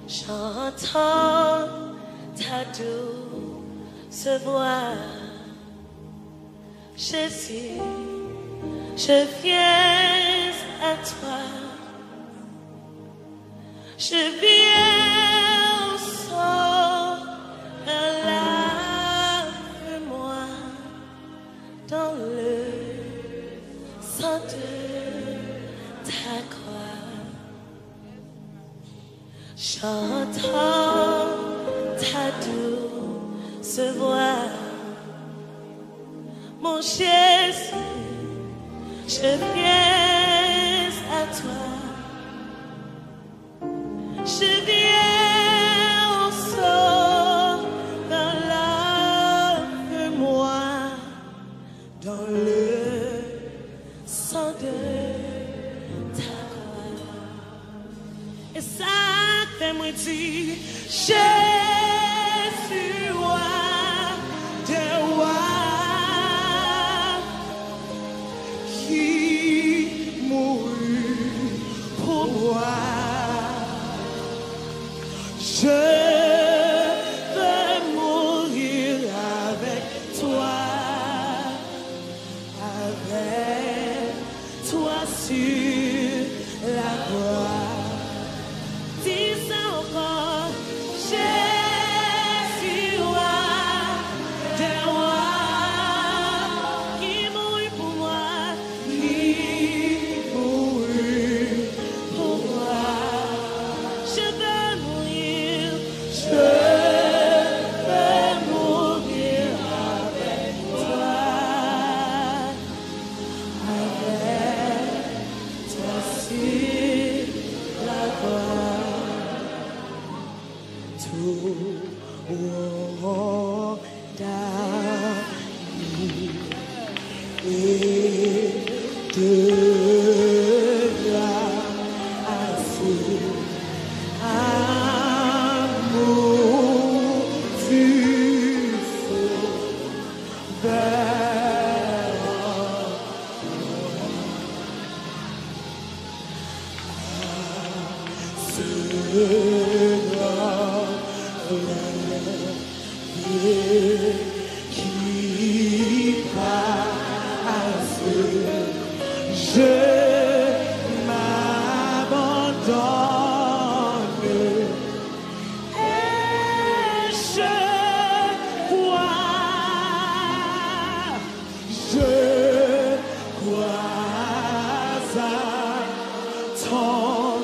J'entends ta douce voix, Jésus, je viens à toi, je viens au sol, lave-moi dans le sang de ta croix. J'entends ta douce voix, mon Jésus, je viens à toi, je viens au sol, lave-moi dans le sang de ta croix. Et ça fait-moi dire, Jésus, roi des rois, qui mourut pour moi. Je veux mourir avec toi sur la croix. Dis ça encore, Jésus, roi des rois, qui mourut pour moi, qui mourut pour moi. Je veux mourir, je veux mourir avec toi, sur la croix. Tout et de grâce, amour du sauveur, ce grand qui passe, je m'abandonne et je crois à ton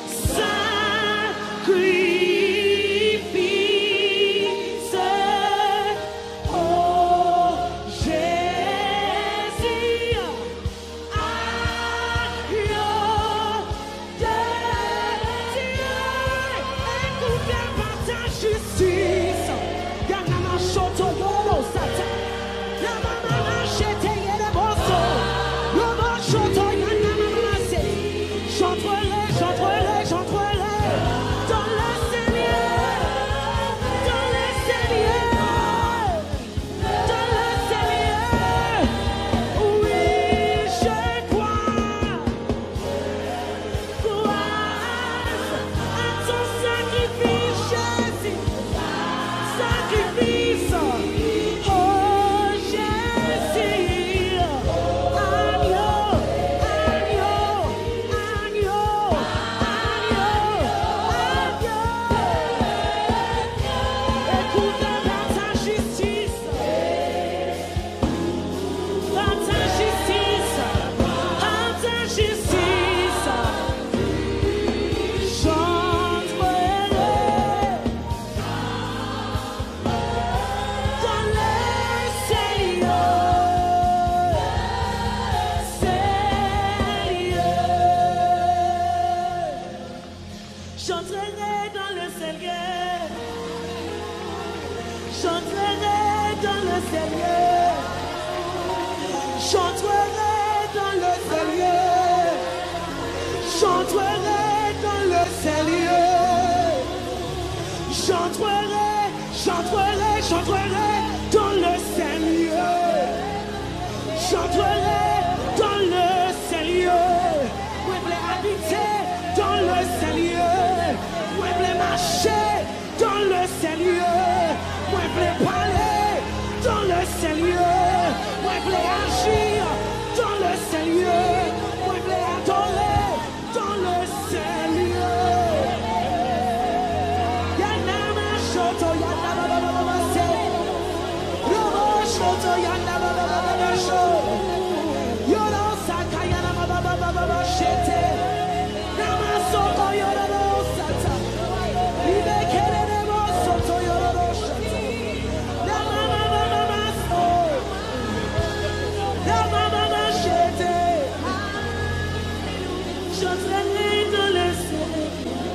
sacrifice, oh Jésus, agneau de Dieu, écoutez par ta justice, Yanama Shoto Yolo Sata, Yanama Shete Yereboso, Yolo Shoto Yanama Se, j'entrerai dans le Seigneur, dans le Seigneur, dans le Seigneur, oui je crois à ton sacrifice, Jésus, sacrifice, oh Jésus, agneau, écoute par ta justice, j'entrerai dans le Seigneur, j'entrerai dans le Seigneur, j'entrerai dans le Seigneur, j'entrerai dans le Seigneur, j'entrerai dans le Seigneur, j'entrerai dans le Seigneur, oui, habiter dans le Seigneur, oui, marcher dans le Seigneur. Moi, je voulais parler dans le Seigneur. Moi, je voulais agir dans le Seigneur. Moi, je voulais adorer dans le Seigneur. Yanama shoto, yanama baba se. Robo shoto, yanama baba sho. Yoro saka, yanama baba shete. Nama soko, yoro sata. Ibe kelele mo soto, yoro shata. Nama baba so. Nama baba shete. J'entrerai dans le Seigneur.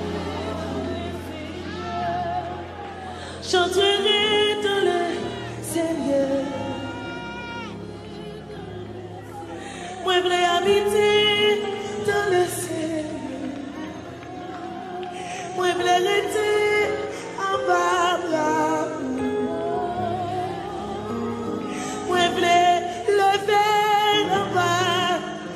J'entrerai dans le Seigneur. Moi, je voulais habiter dans le Seigneur. Moi, je voulais rester en bas. Moi, je voulais lever en bas.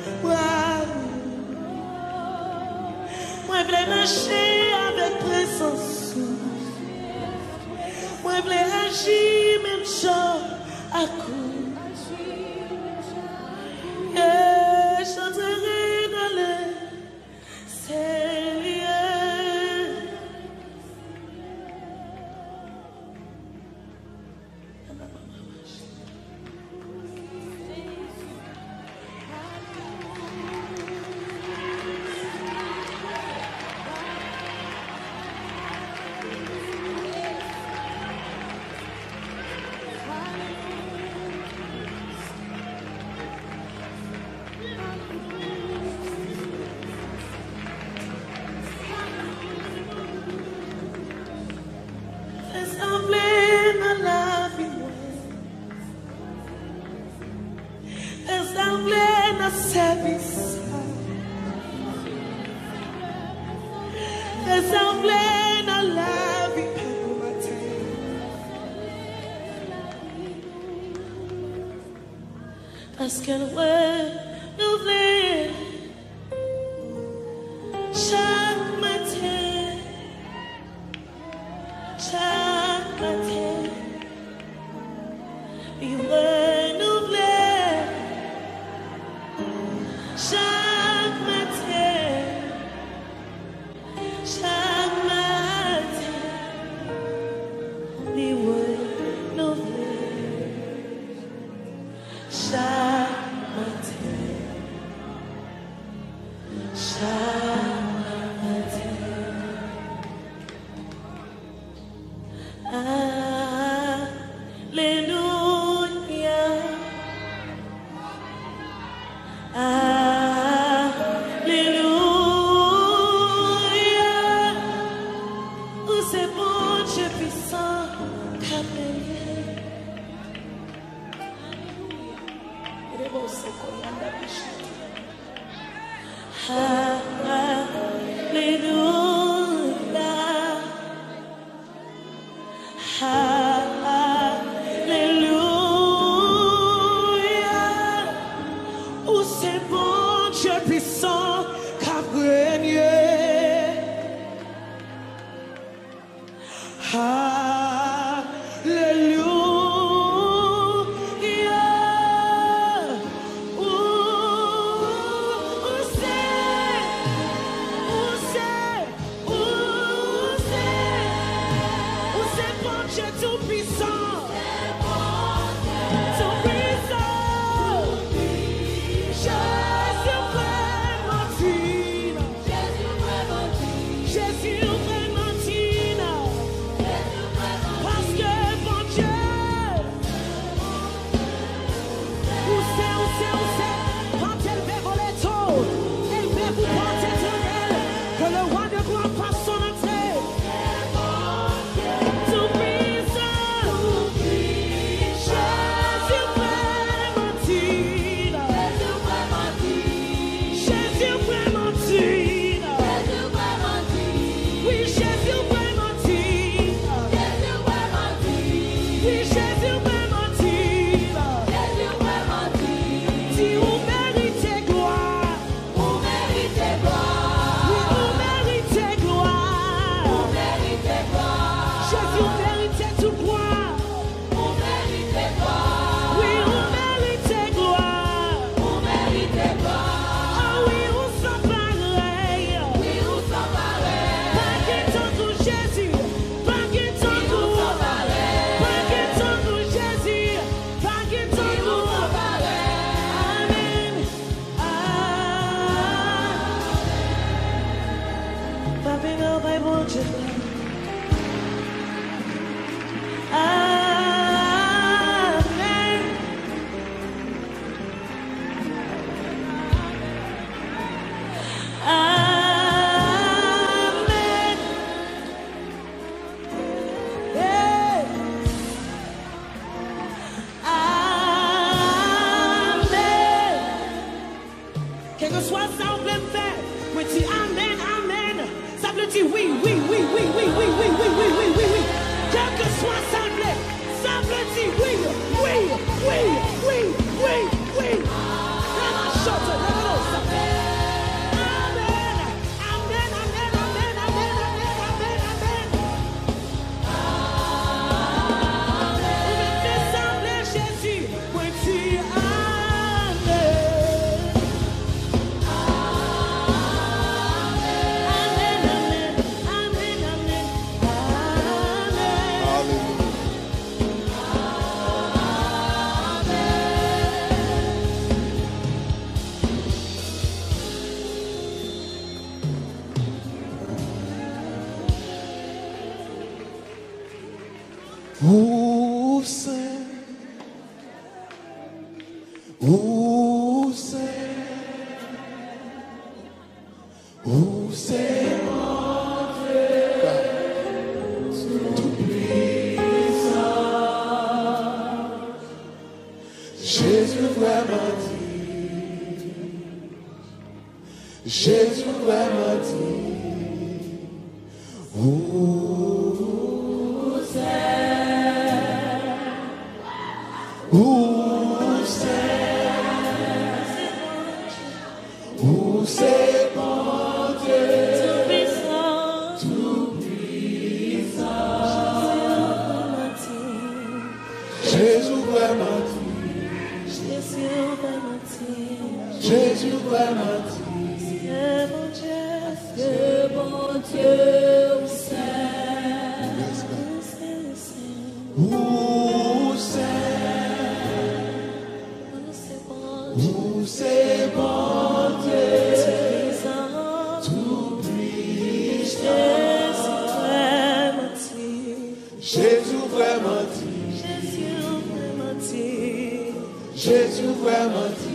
Moi, je voulais marcher avec présence. Moi, je voulais agir même genre à coup. Et j'entrerai dans le Seigneur. Assemblée dans la vie, assemblée dans le service, assemblée dans la vie pour matin. Parce qu'elle renouvelle chaque matin. Chaque matin, il renouvelle. Chaque matin, chaque matin, il renouvelle. Chaque matin, chaque matin. Alléluia. Alléluia. Où c'est bon Dieu puissant qu'a payé. Alléluia. Alléluia. Où c'est bon Dieu puissant qu'a régné. Alléluia. Où c'est bon Dieu tout puissant. Tout puissant. Jésus vraiment digne. Jésus vraiment digne. Parce que bon Dieu. Où c'est, quand elle veut voler tôt, elle veut vous porter éternel, que le roi de gloire fasse son entrée. Tout puissant, Jésus vraiment digne. Jésus vraiment digne. Oui, Jésus bon Dieu. Oui, oui, oui, oui, oui, oui, oui, oui, oui, oui, oui, oui, oui. Quel que soit semblé dit oui, oui, oui, oui, oui, oui. Amen, amen, amen, amen, amen, amen, amen, amen. Vous mettez semblé Jésus, oui, tu Où c'est mon Dieu tout-puissant? Jésus vraiment dit, Jésus vraiment dit, où c'est mon Dieu tout-puissant? Jésus vraiment dit, Jésus vraiment dit, c'est mon Dieu, où c'est mon Dieu tout-puissant? Jésus vraiment dit, Jésus vraiment dit,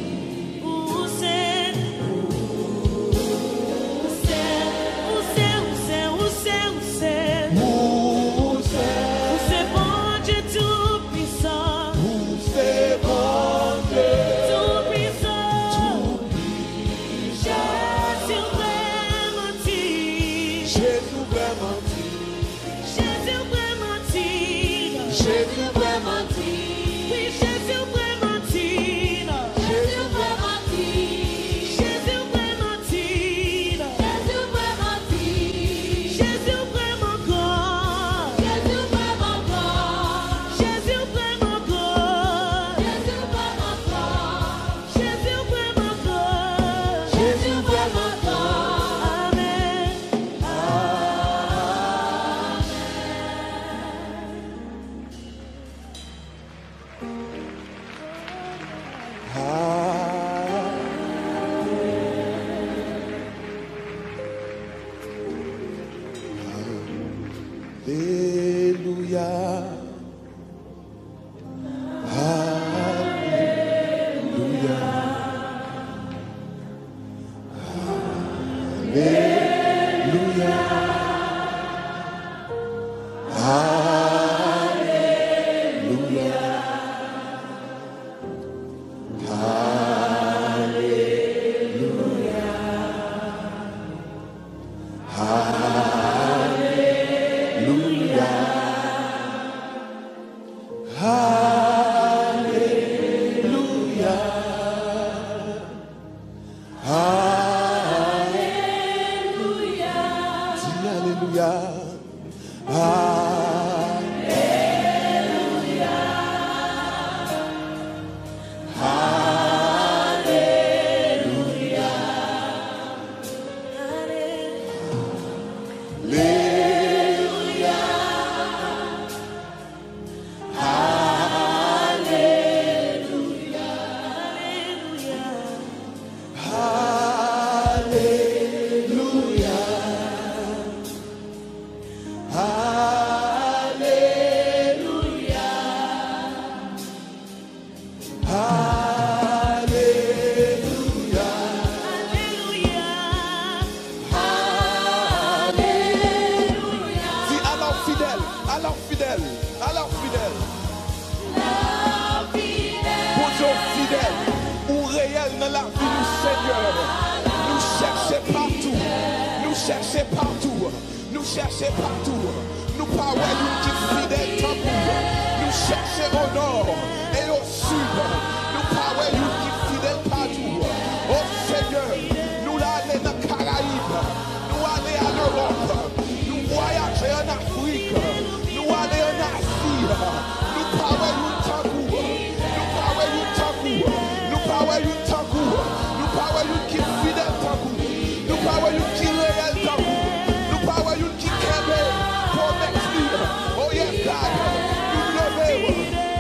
cherchons partout. Nous cherchons partout. Nous parlons qui fidèle tant nous cherchons au nord et au sud. Nous parlons qui fidèle partout. Oh Seigneur, nous allons dans les Caraïbes. Nous allons en Europe. Nous voyageons en Afrique. Nous allons en Asie. Nous parlons tant nous parlons tant nous parlons tant nous parlons qui fidèle tant nous parlons qui réel tant nous parlons qui kembe promesse. Oh yes God, nous levons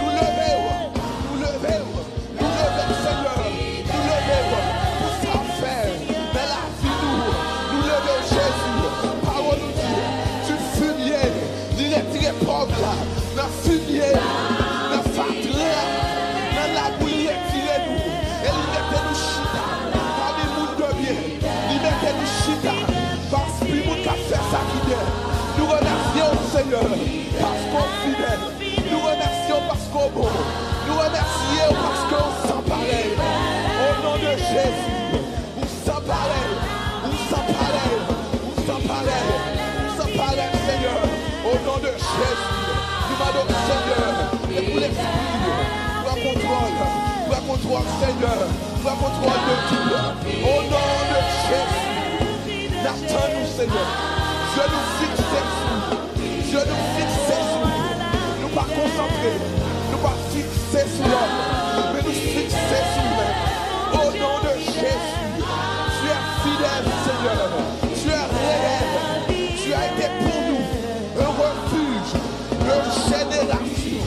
Seigneur, nous levons pour ça faire dans la vie nous levons Jésus, parole nous dit, tu fumier, il est tiré pauvre là, dans le fumier, dans le fatra, dans la boue, il est tiré nous, et il mettait nous chita, parmi nous de bien, il mettait nous chita, parce que nous avons fait ça qui vient. Nous remercions Seigneur, parce qu'on est fidèle, nous remercions parce qu'on est bon, nous remercions parce qu'on sent pareil, au nom de Jésus, on sent pareil, on sent pareil, on sent pareil, on sent pareil Seigneur, au nom de Jésus, nous demandons Seigneur, et pour l'esprit, prends contrôle Seigneur, prends contrôle de tout, au nom de Jésus, n'attends-nous Seigneur, je nous fixe sur nous pas concentrer, nous pas fixer sur l'homme, mais nous fixer sur nous. Au nom de Jésus, tu es fidèle Seigneur, tu es réel, tu as été pour nous un refuge, une génération,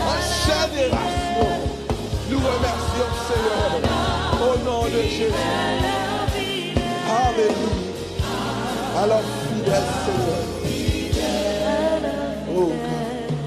nous remercions Seigneur, au nom de Jésus. Alléluia. Alors fidèle Seigneur. Oh God.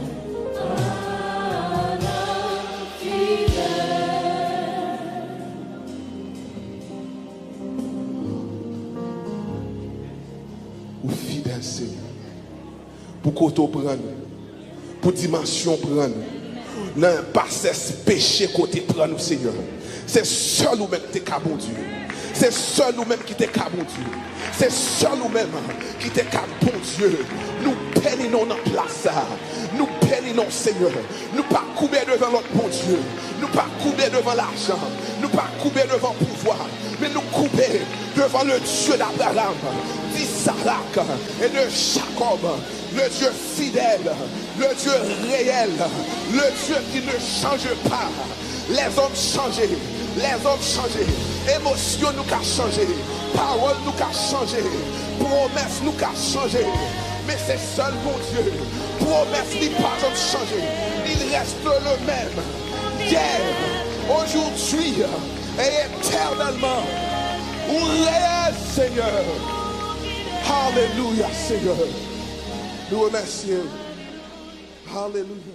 Ou fidèle Seigneur. Pour côté prendre, pour dimension prendre, non pas ce péché côté prendre Seigneur. C'est seul nous même qui t'es bon Dieu. C'est seul nous même qui t'es bon Dieu. C'est seul nous même qui t'es bon Dieu. Nous péninons dans place. Nous péninons Seigneur. Nous pas couper devant notre bon Dieu. Nous pas couper devant l'argent. Nous pas couper devant le pouvoir. Mais nous couper devant le Dieu d'Abraham, d'Isaac et de Jacob. Le Dieu fidèle. Le Dieu réel. Le Dieu qui ne change pas. Les hommes changés. Les hommes changés. Émotions nous qu'a changé. Parole nous qu'a changé. Promesse nous qu'a changé. Mais c'est seul mon Dieu. Promesse n'est pas changé. Il reste le même. Hier, aujourd'hui et éternellement. Ou réel Seigneur. Alléluia Seigneur. Nous remercions. Alléluia.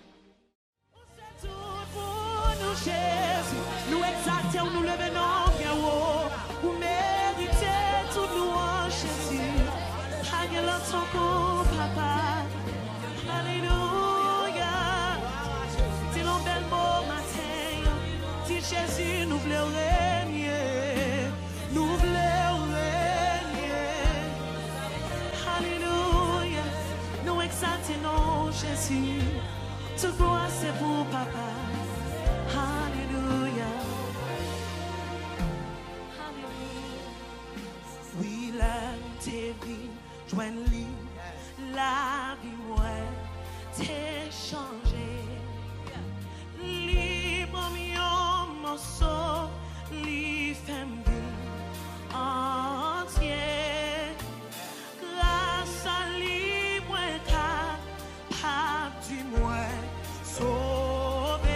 Jésus, nous exaltons, nous levons bien haut. Vous méritez toute louange, Jésus. Agile ton coup, papa. Alléluia. C'est l'un bel beau matin. Dis Jésus, nous voulons régner. Nous voulons régner. Alléluia. Nous exaltons, Jésus. Toute gloire, c'est pour papa. Hallelujah. Hallelujah. Oui, l'aime t'es vie, joins-lui, la vie, moi, t'es changé. Libre, mon morceau, li femme vie entière. Grâce à lui, moi, capable du moins, sauvé.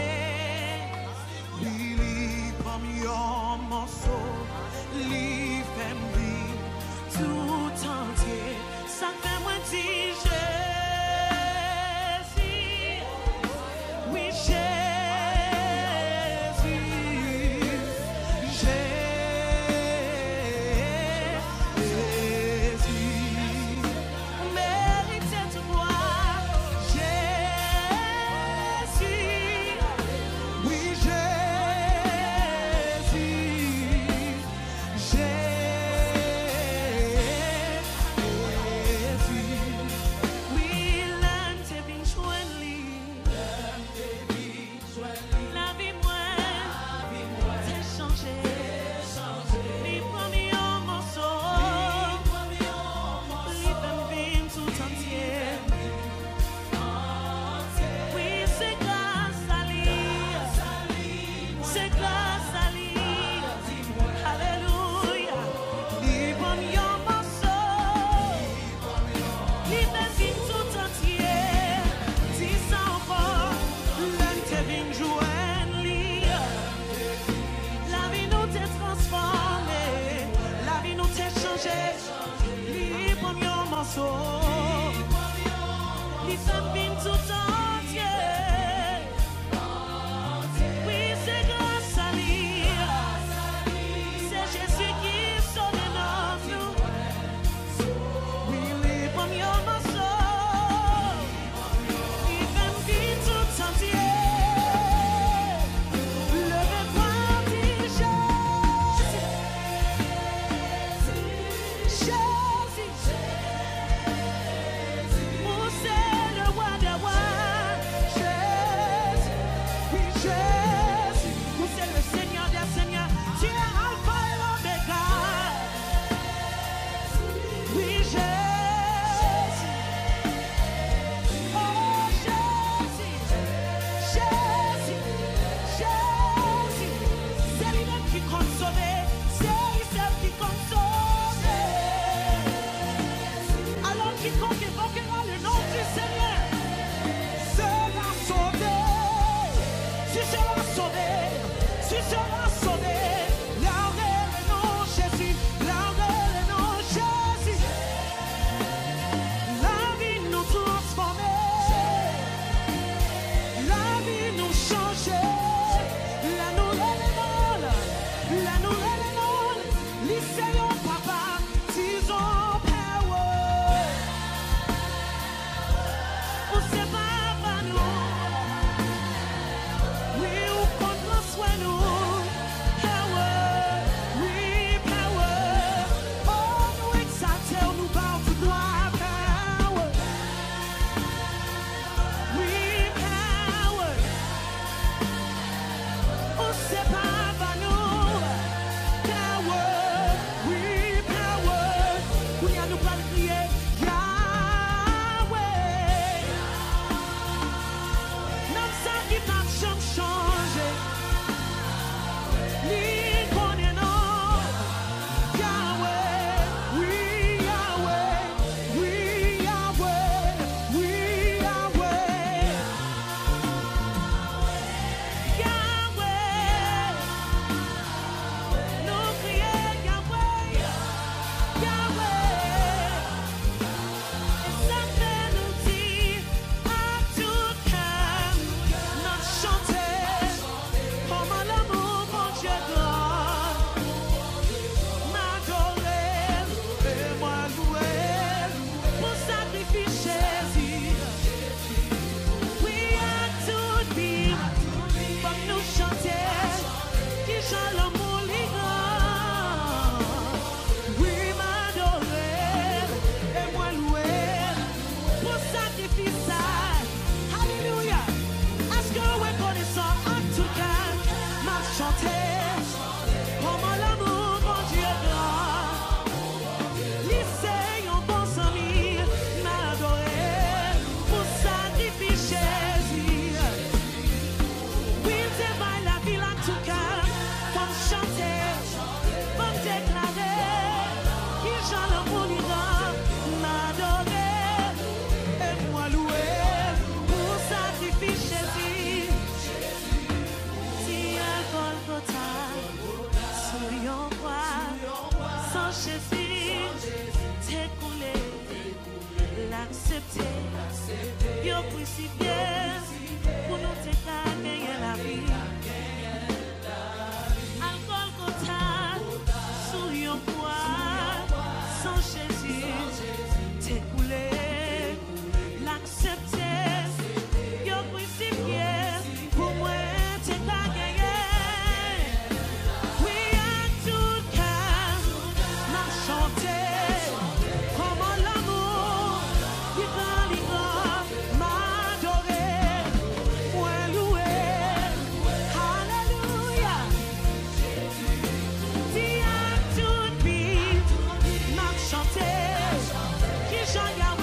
Yon morceau, li fèm vi tout entier. Ça fait moi dire Jésus, oui Jésus, quiconque évoquera le nom du Seigneur sera sauvé. Tu seras sauvé. Tu seras sauvé. Louez le nom Jésus. Louez le nom Jésus. La vie nous transformer. La vie nous changer. La nouvelle est molle. La nouvelle est molle. Lycéon papa, disons power. On sait pas nous. Oui, on prend soin nous. Power. Oui, power. Oh, nous exalter, nous parle tout droit. Power. Oui, power. On sait pas nous. Power. Oui, power. Oui, à nous pas crier. Yahweh. Même ça qui pas changer. Ni connaît non. Yahweh. Oui, Yahweh. Oui, Yahweh. Oui, Yahweh. Yahweh. Nous crions Yahweh. Yahweh. Et ça fait nous dire à tout cœur, notre chanter, comment l'amour, mon Dieu, donne. M'adorer et moi louer pour sacrifice Jésus. Oui, à tout dire, comme nous chanter, qui chante l'amour libre. Oui, m'adorer et moi louer pour sacrifice. Alléluia. Est-ce que vous connaissez en tout cas ma chanter? Comment l'amour, mon Dieu, grand. Lycée, on pense en mire, m'adorer pour sacrifice Jésus. Oui, c'est vrai la ville en tout cas, comme chanter, comme déclarer, qui j'en l'amour libre, m'adorer et moi louer pour sacrifice Jésus. Si à Golgotha, sourions croix, sans Jésus, t'écouler, l'accepter, yo crucifié, pour nous t'écarter la vie. À Golgotha, sourions croix, sans Jésus, t'écouler, l'accepter, yo crucifié, pour moi t'écarter. Oui, à tout cœur, m'a chanté, comment l'amour, qui grand, m'adorer, moi louer, alléluia. Dis à toute vie, m'a chanté, qui j'en garde.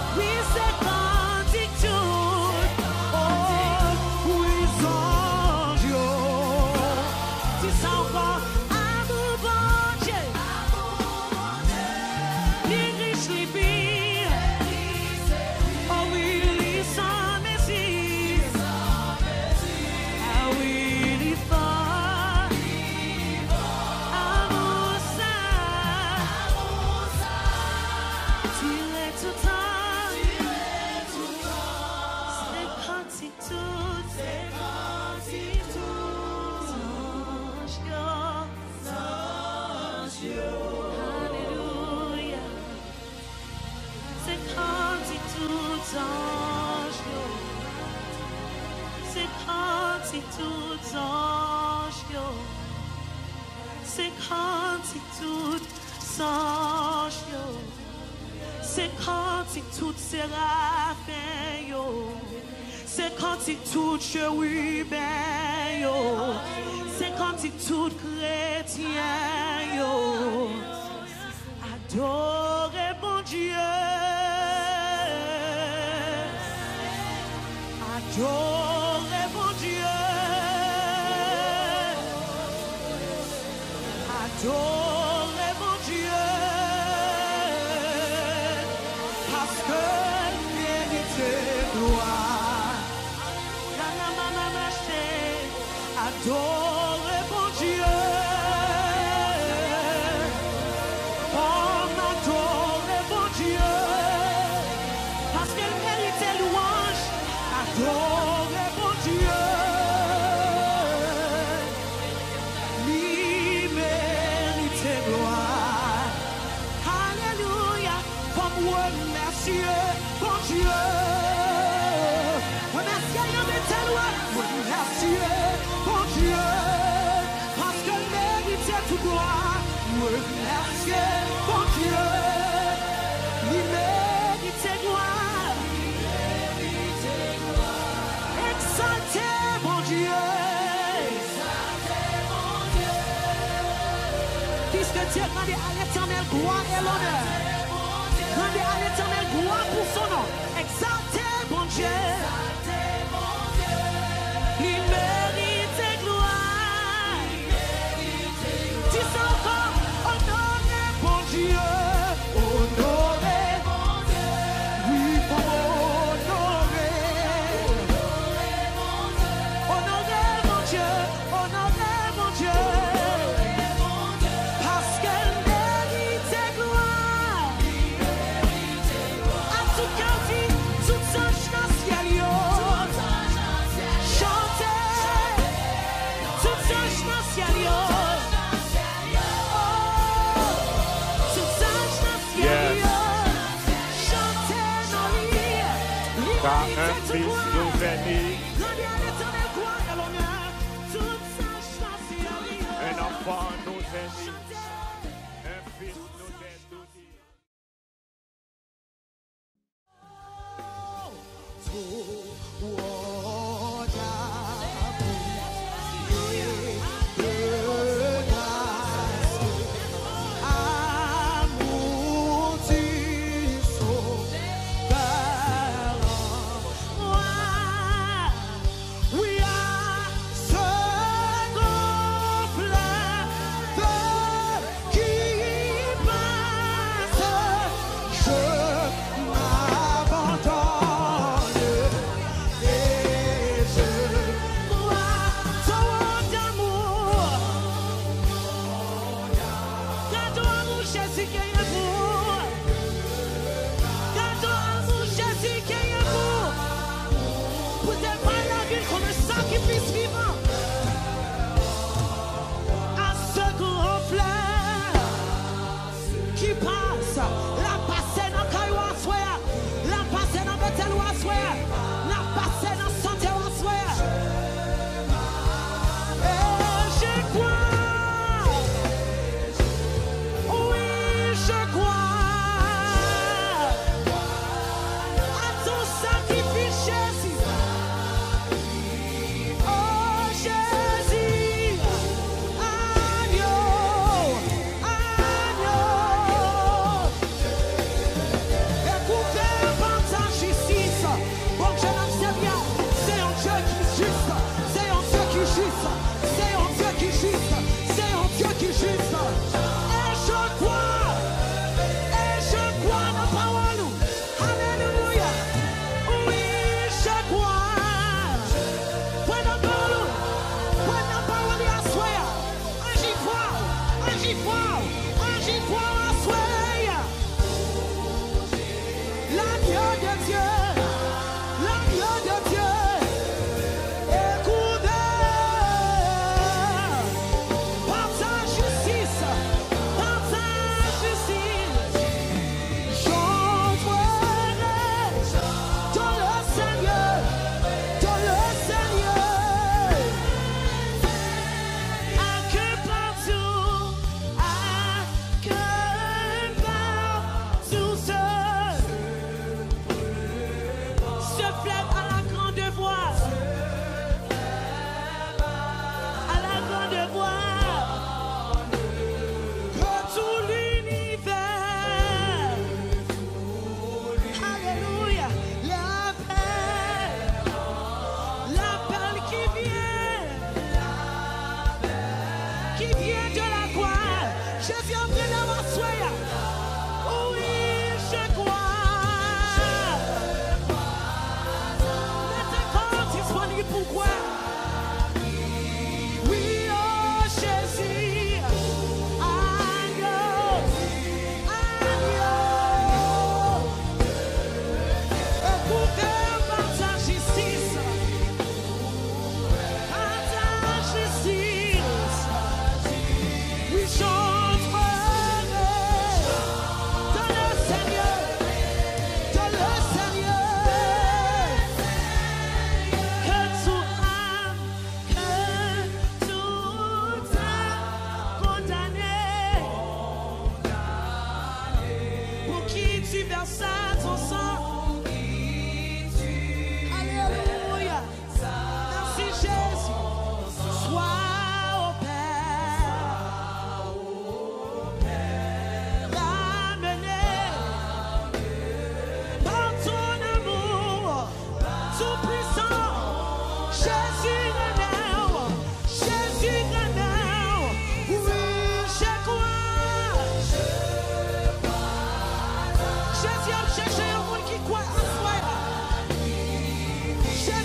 Oui, c'est cantique tout. Oh, oui, ange. Si ça encore, amour bon Dieu. Les riches, les pires. Oh oui, les sans messie. Ah oui, les forts. Amour ça. Tirer tout temps. C'est cantique tout. C'est cantique tout. Ange, Alléluia. C'est cantique tout ange. C'est cantique tout ange. C'est cantique tout ange. C'est cantique tout séraphin yo. C'est cantique tout chérubin yo. C'est cantique tout chrétien yo. Adorez bon Dieu. Adorez bon Dieu. Adorez mon Dieu. Parce que mérite gloire. Adorez mon Dieu. On adore mon Dieu. Parce qu'elle mérite louange. Adorez mon Dieu. Lui mérite gloire. Alléluia. Comme remercier mon Dieu. Remercier de tel loi. Remercier mon Dieu. Parce qu'elle mérite tout gloire. Remercier mon Dieu. Lui mérite gloire. Exaltez mon Dieu. Puisque Dieu rendait à l'éternel gloire et l'honneur. Rendez à l'éternel gloire pour son nom. Exaltez mon Dieu. Il mérite gloire. Dis ça encore. Honorez mon Dieu. Honorez mon Dieu. Oui, pour honorer. Honorez mon Dieu. Honorez mon Dieu. Parce qu'elle mérite gloire. À tout quartier, tout ange dans le ciel, yo. Chantez. Tout ange dans le ciel, yo. Oh, tout ange dans le ciel, yo. Chantez nos lits. Car un Liberté fils de gloire. nous bénit, Rendez à l'éternel gloire et l'honneur. Tout ange dans le ciel, yo. un enfant nous bénit, Chantez. un fils nous bénit. Je m'abandonne.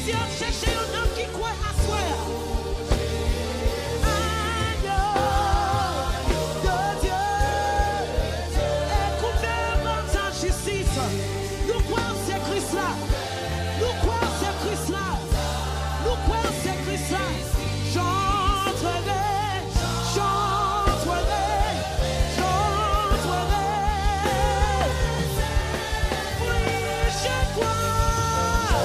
Si on cherche un homme qui croit à soi, agneau de Dieu, écoutez par sa justice. Nous croyons c'est Christ là. Nous croyons c'est Christ là. Nous croyons c'est Christ là. J'entrerai, j'entrerai, j'entrerai. Oui, je crois.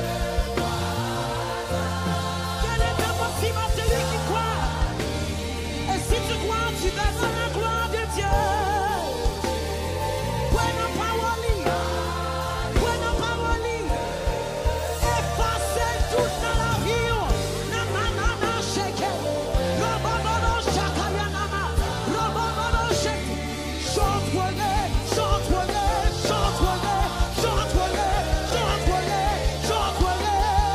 Quel est ta possible à celui qui croit? Et si tu crois, tu verras la gloire de Dieu. Buena parole, buena parole. Effacer tout dans la vie. Nanana shake. Robobobo shakayanama. Robobobo shake. J'entrerai, j'entrerai, j'entrerai, j'entrerai, j'entrerai, j'entrerai.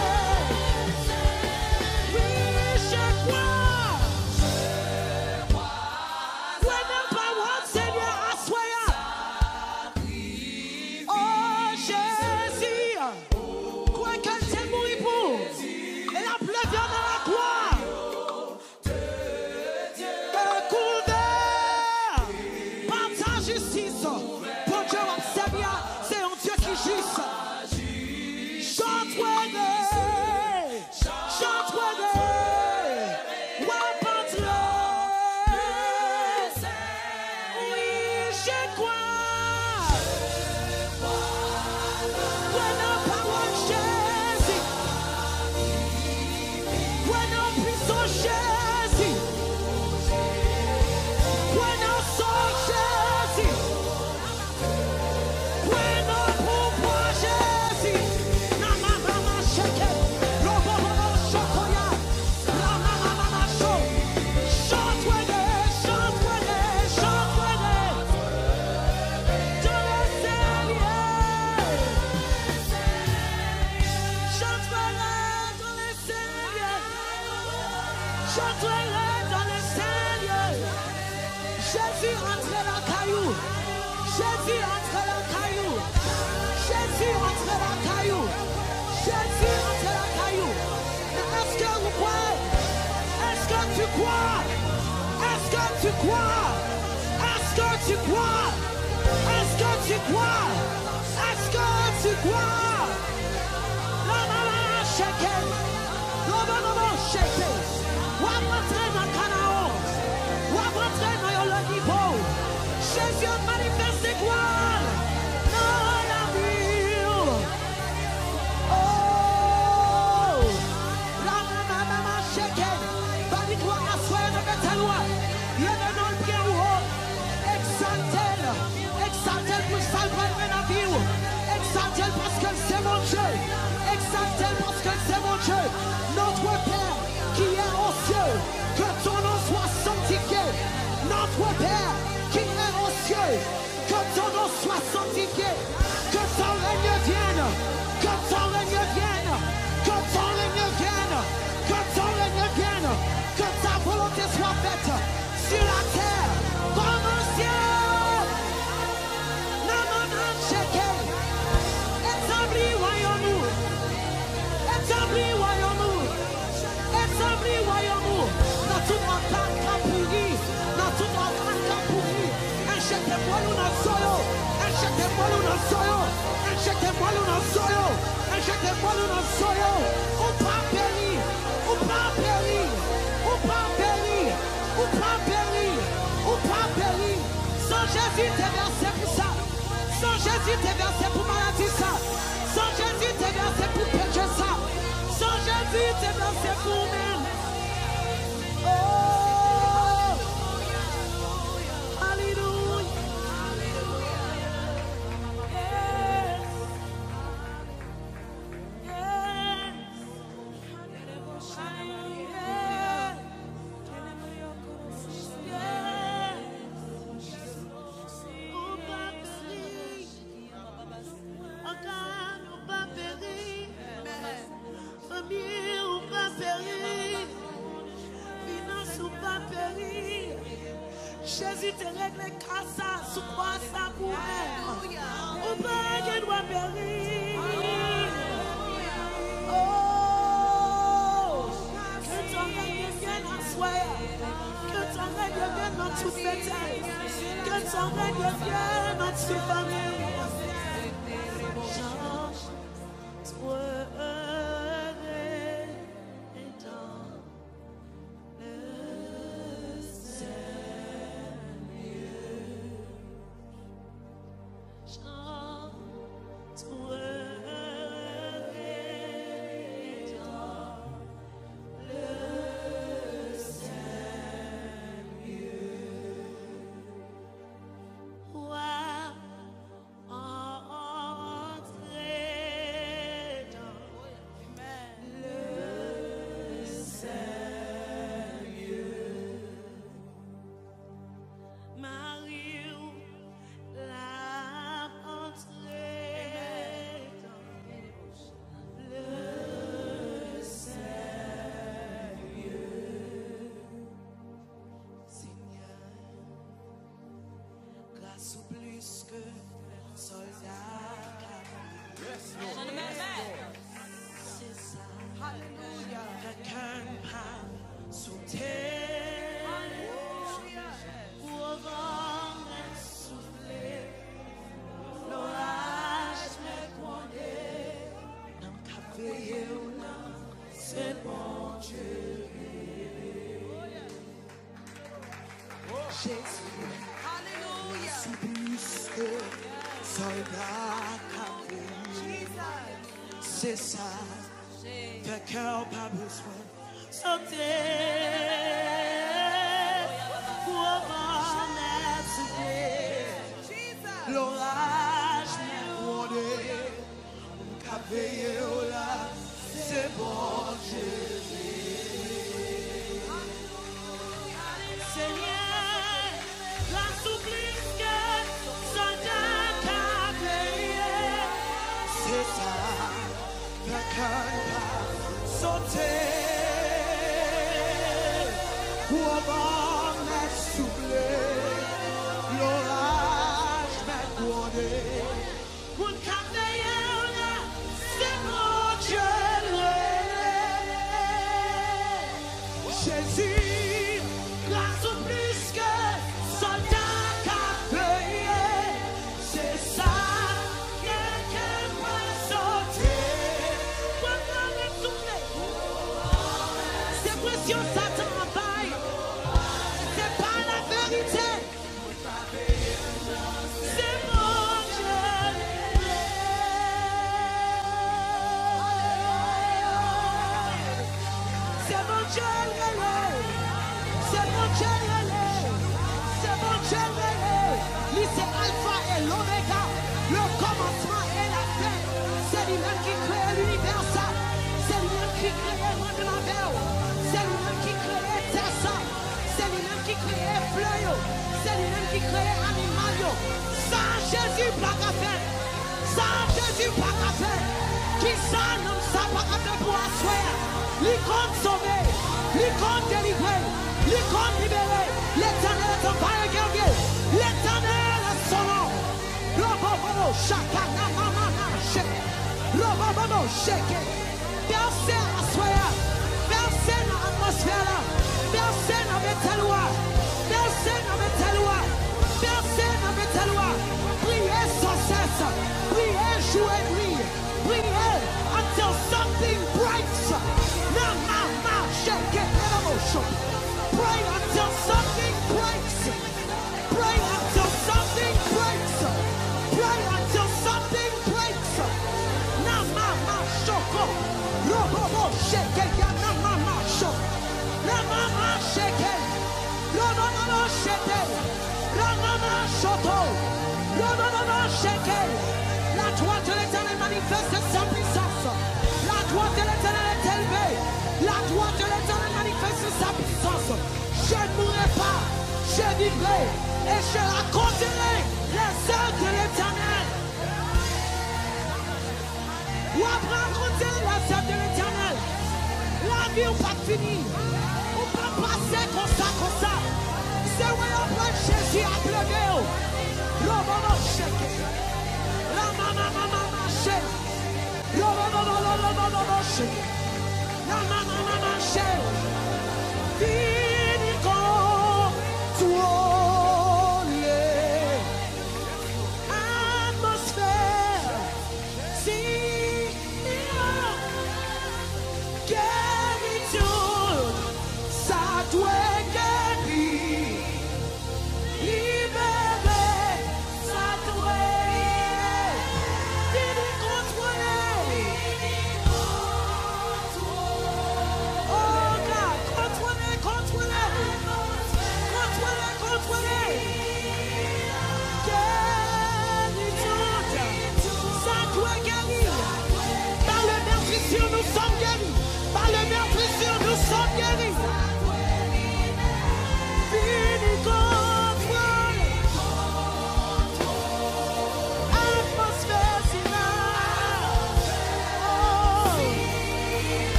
Oui, je crois. Buena parole, Seigneur, assoya. Oh Jésus, quoi qu'elle s'est mourir pour, et la pleuve dans la gloire. Écoutez, par ta justice, pour Dieu observe, c'est un Dieu qui juste. J'entrerai, j'entrerai, wapentrai. Oui, je crois. Buena parole, Jésus. Buena puissance, Jésus. Buena sang, Jésus. Buena pouvoir, Jésus. Namama shake. Robobobo shokoya. Namama show. J'entrerai, j'entrerai, j'entrerai. Dans le Seigneur. J'entrerai dans le Seigneur. J'entrerai dans le Seigneur. Jésus entre la caillou. Jésus entre la caillou. Jésus entre la caillou. Jésus entre la caillou. Est-ce que vous croyez? Est-ce que tu crois? Est-ce que tu crois? Est-ce que tu crois? Est-ce que tu crois? Est-ce que tu crois? La maman shake. La maman shake. Ou rentrer dans Canaan. Ou rentrer dans le niveau. Jésus manifeste gloire dans la vie. Oh, la maman shake. Bali gloire à soi de ta loi. Il y a un nom bien haut. Exaltel. Exaltel pour salver la vie. Exaltel parce que c'est mon Dieu. Exaltel parce que c'est mon Dieu. Notre Père qui est aux cieux, que ton nom soit sanctifié. Notre Père qui est aux cieux, que ton nom soit sanctifié. Que ton règne vienne. Que ton règne vienne. Que ton règne vienne. Que ton règne vienne. Que ta volonté soit faite sur la terre comme au ciel. Namana shake. Établis royaume. Établis royaume. Établis royaume. Dans tout organe qu'a pourri. Dans tout organe qu'a pourri. Injectez-moi dans le soyo. Injectez-moi dans le soyo. Injectez-moi dans le soyo. Injectez-moi dans le soyo. Ou pas périr. Ou pas périr. Ou pas périr. Ou pas périr. Ou pas périr. Sans Jésus, t'es versé pour ça. Sans Jésus, t'es versé pour maladie ça. Sans Jésus, t'es versé pour péché ça. Sans Jésus, t'es versé pour même. Oh, alléluia. Yes. Jésus te règle casa sous quoi ça pour elle. Au bague doit périr. Oh. Son règne vient notre famille. Change, toi et dans le Seigneur. Change, toi et dans le plus que soldat. C'est ça. Quelqu'un pas sauter. Pour vent souffler. L'orage me gronder. Dans le café, c'est bon Dieu. Jésus. C'est plus que soldat cavé. C'est ça. Le cœur pas besoin sauter. Pour en souffler. L'orage m'a grondé. Cavé là, c'est bon Dieu. Seigneur, la souplesse que soldat cavé. C'est ça. Le cœur pas sauter. Pour m'en souffler. L'orage m'a grondé. Pour café là, c'est mon Dieu. Jésus, la souplesse que soldat cavé. C'est ça. Quelqu'un va sauter. C'est pression, Satan en bail. C'est pas la vérité. C'est mon Dieu. C'est mon Dieu. C'est mon Dieu. C'est mon Dieu. Lui, c'est Alpha et l'Oméga. Le commencement et la fin. C'est lui-même qui crée l'univers. C'est lui-même qui crée le monde de la mer. C'est lui-même qui crée Tessa. C'est lui-même qui crée Fleuio. C'est lui-même qui crée Animalio. Sans Jésus, pas qu'à faire. Sans Jésus, pas qu'à faire. Qui ça, non, ça, pas qu'à faire pour asseoir. Lui compte sauver. Lui compte délivrer. Lui compte libérer. L'éternel est ton Père guerrier. L'éternel est son nom. Robobobo, chacun, Robobobo, shake. Personne à soi. Personne à l'atmosphère. Personne avec ta loi. Personne avec ta loi. Personne avec ta loi. Priez sans cesse. Priez, jouez, priez. Priez until something breaks. No, shake it. Pray until something breaks. Pray until something breaks. Pray until something breaks. Namama shoko. Robobo shake it. Namama shoko. Namama shake it. Robobo shake it. Namama shoto. Robobo shake it. La droite de l'Éternel manifeste sa puissance. La droite de l'Éternel est élevée. La droite de l'Éternel manifeste sa puissance. Je ne mourrai pas. Je vivrai. Et je raconterai les œuvres de l'Éternel. Ou après raconter les œuvres de l'Éternel. La vie n'est pas finie. On peut passer comme ça. C'est où après Jésus a pleuré. Robobo shake. Ramamamama shake. Robobo shake. Ramamamama shake. Fini con tuole.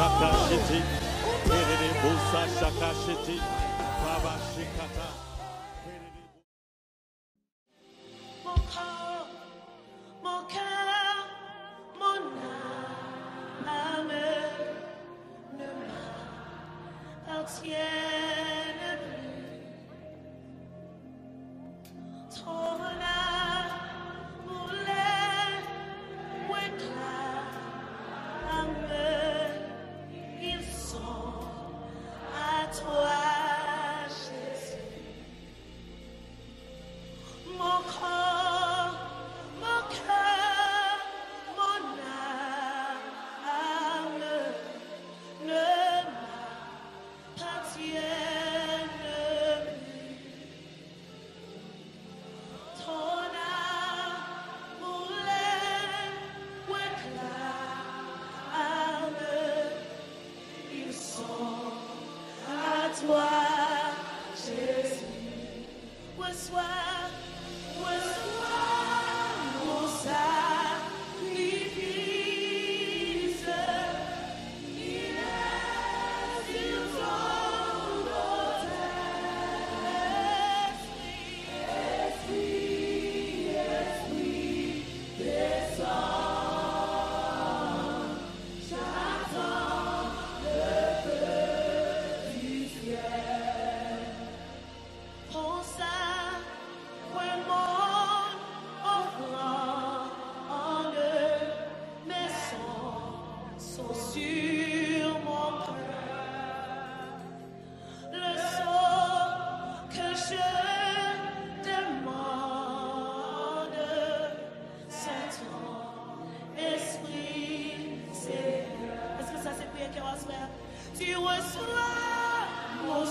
Shakashiti. Busa Shakashiti. Baba Shikata. Mon corps, mon cœur, mon âme ne m'appartiennent plus. Ton amour les réclame, ils sont à toi, Jésus. Mon corps, mon cœur, mon âme ne m'appartiennent plus. Ton amour les réclame, ils sont à toi, Jésus. Reçois mon sacrifice. Il est sur ton autel. Esprit, descends. J'attends le feu du ciel. Prends ça, vraiment offrande, mes sont sur mon cœur. Le sang que je demande, c'est ton esprit, Seigneur. Est-ce que ça c'est prière qu'on va se faire? Tu reçois mon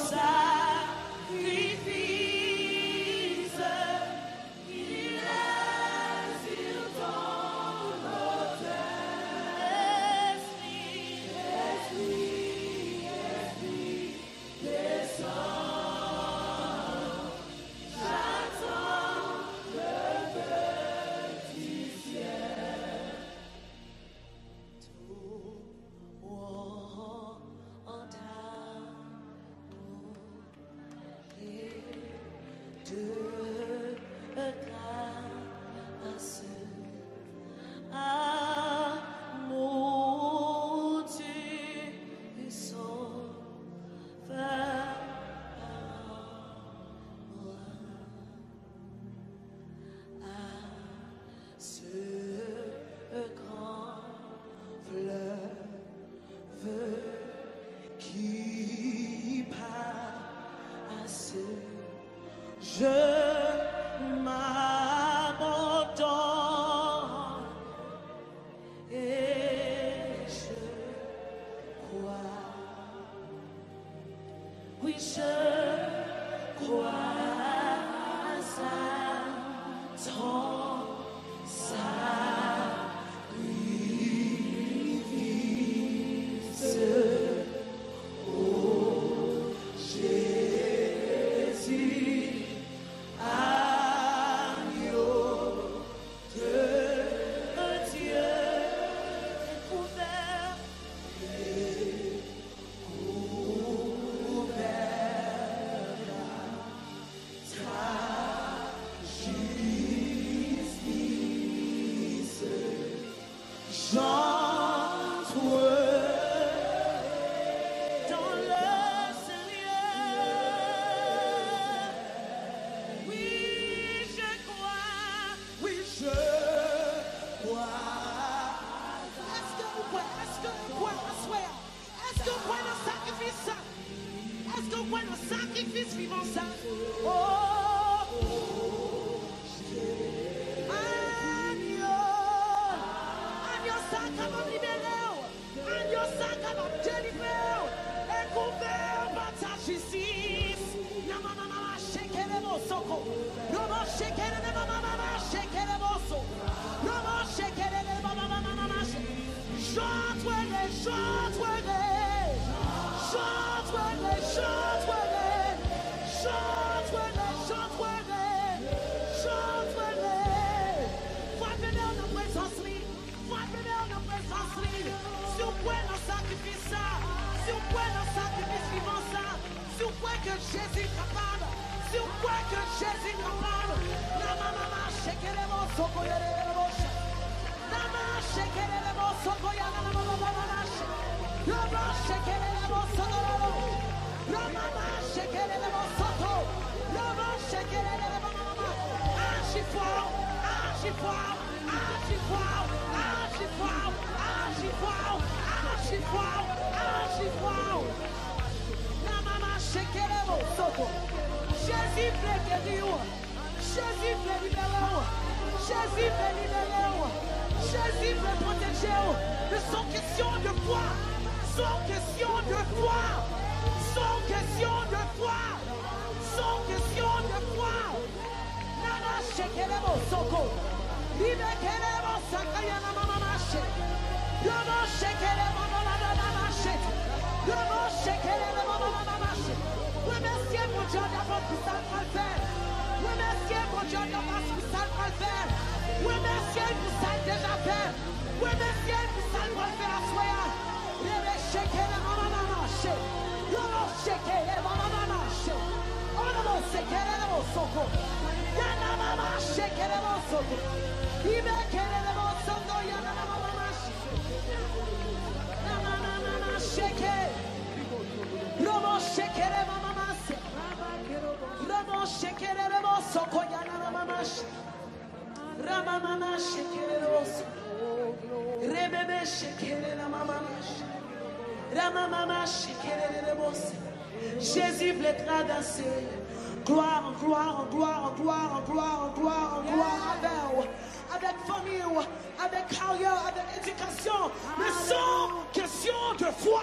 sacrifice. Il est sur ton autel. Esprit, descends. J'attends le feu du ciel. Tout en d'amour et de grâce. Amour du Sauveur. À ce grand fleuve qui passe, je m'abandonne et je crois. Oui, je crois à ton sacrifice. Oh Jésus, agneau de Dieu, couvert ta justice. Jésus veut guérir, Jésus veut libérer, Jésus veut libérer, Jésus veut protéger. Mais sans question de foi, sans question de foi, sans question de foi, sans question de foi. Nana shekelebo soko, libe kelebo sakayana mama mashe, lobo shekelebo mama mama mashe, lobo shekelebo mama mama mashe. Remerciez mon Dieu d'avoir tout ça pour le faire. Remerciez mon Dieu d'avoir tout ça pour le faire. Remerciez pour ça déjà fait. Remerciez pour ça pour le faire à soi. Lebe shekele mama mama she. Lobo shekele mama mama she. Onobo shekele lobo soko. Yana mama shekele lobo soko. Ibe kele lobo soko yana mama mama she. Mama mama shekele. Lobo shekele mama. Ramo shekere ramo soko yana mama she. Rama mama shekere ramo soko. Rebebe shekere la mama she. Rama mama shekere ramo soko. Jésus voulait traverser. Gloire en gloire en gloire en gloire en gloire en gloire en gloire avec famille, avec carrière, avec éducation, mais sans question de foi.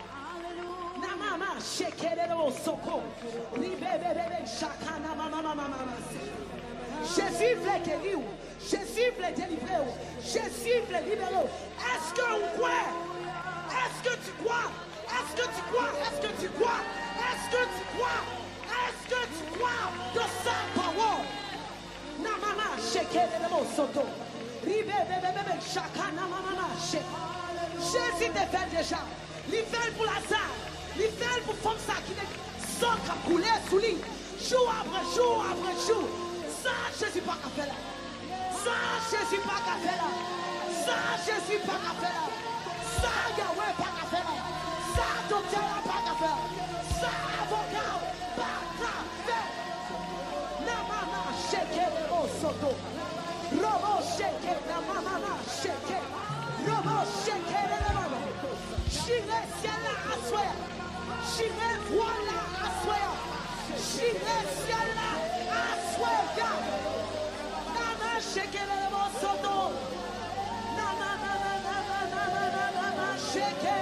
Mama shekere lo soko libebebe shakana mama mama mama. Jésus voulait guérir, Jésus voulait délivrer, Jésus voulait libérer. Est-ce que vous croyez? Est-ce que tu crois? Est-ce que tu crois? Est-ce que tu crois? Est-ce que tu crois? Est-ce que tu crois de sa parole? Na mama shekere lo soko libebebe shakana mama mama. Jésus te fait déjà. L'hiver pour la salle. L'hiver pour femme ça qui est sans couler sous lui. Jour après jour après jour. Ça, Jésus pas qu'à faire là. Ça, Jésus pas qu'à faire là. Ça, Jésus pas qu'à faire là. Ça, Yahweh pas qu'à faire là. Ça, docteur pas qu'à faire. Ça, avocat pas qu'à faire. Na mama shake au soto. Robo shake na mama shake. Robo shake na mama. J'irai ciel là à soi. J'irai voilà à soi. J'irai ciel là à soi. Nana shake le bon soto. Nana shake.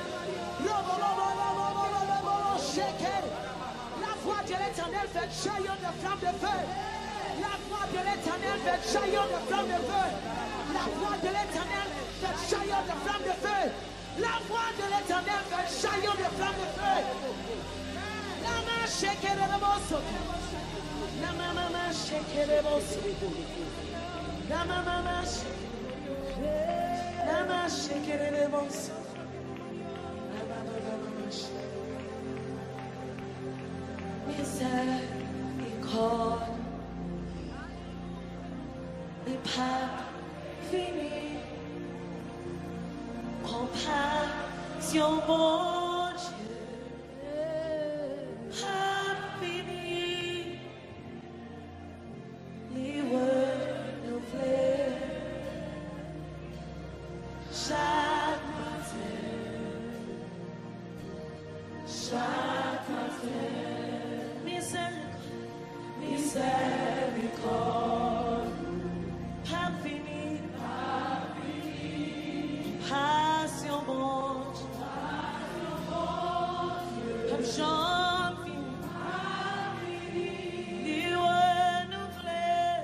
Robo shake. La voix de l'Éternel fait jaillir de flammes de feu. La voix de l'Éternel fait jaillir de flammes de feu. La voix de l'Éternel fait jaillir de flammes de feu. La voix de l'Éternel fait jaillir de flammes de feu. La main shake le bosso. La maman shake le bosso. La maman shake. La main shake le bosso. La maman shake. Miséricorde n'est pas finie. Compassion, mon Dieu, pas fini. Les renouvelés chaque matin, chaque matin. Miséricorde, pas fini, passion bon Dieu, comme j'en finis, lui renouveler,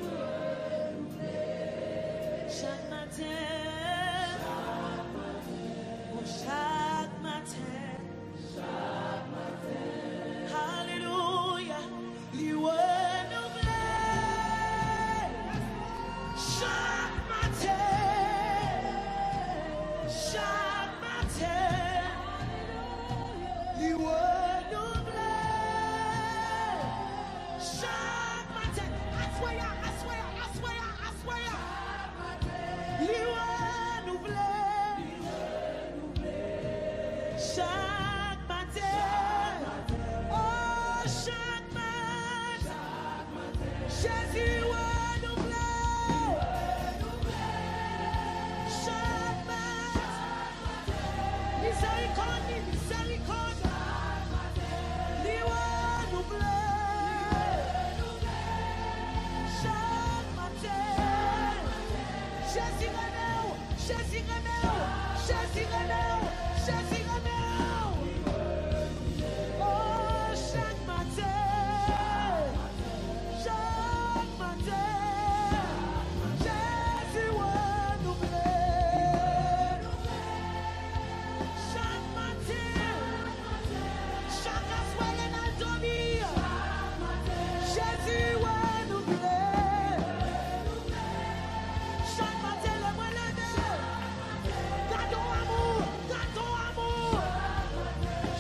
chaque matin, chaque matin, alléluia, lui renouveler.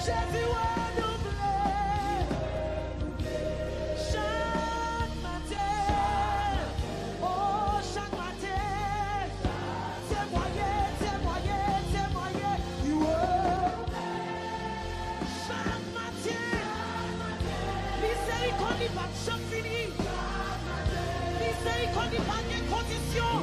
Jésus renouvelé. Chaque matin, oh chaque matin, témoigner, témoigner, témoigner. Chaque matin, miséricorde n'est pas de chaque fini. Miséricorde n'est pas de condition.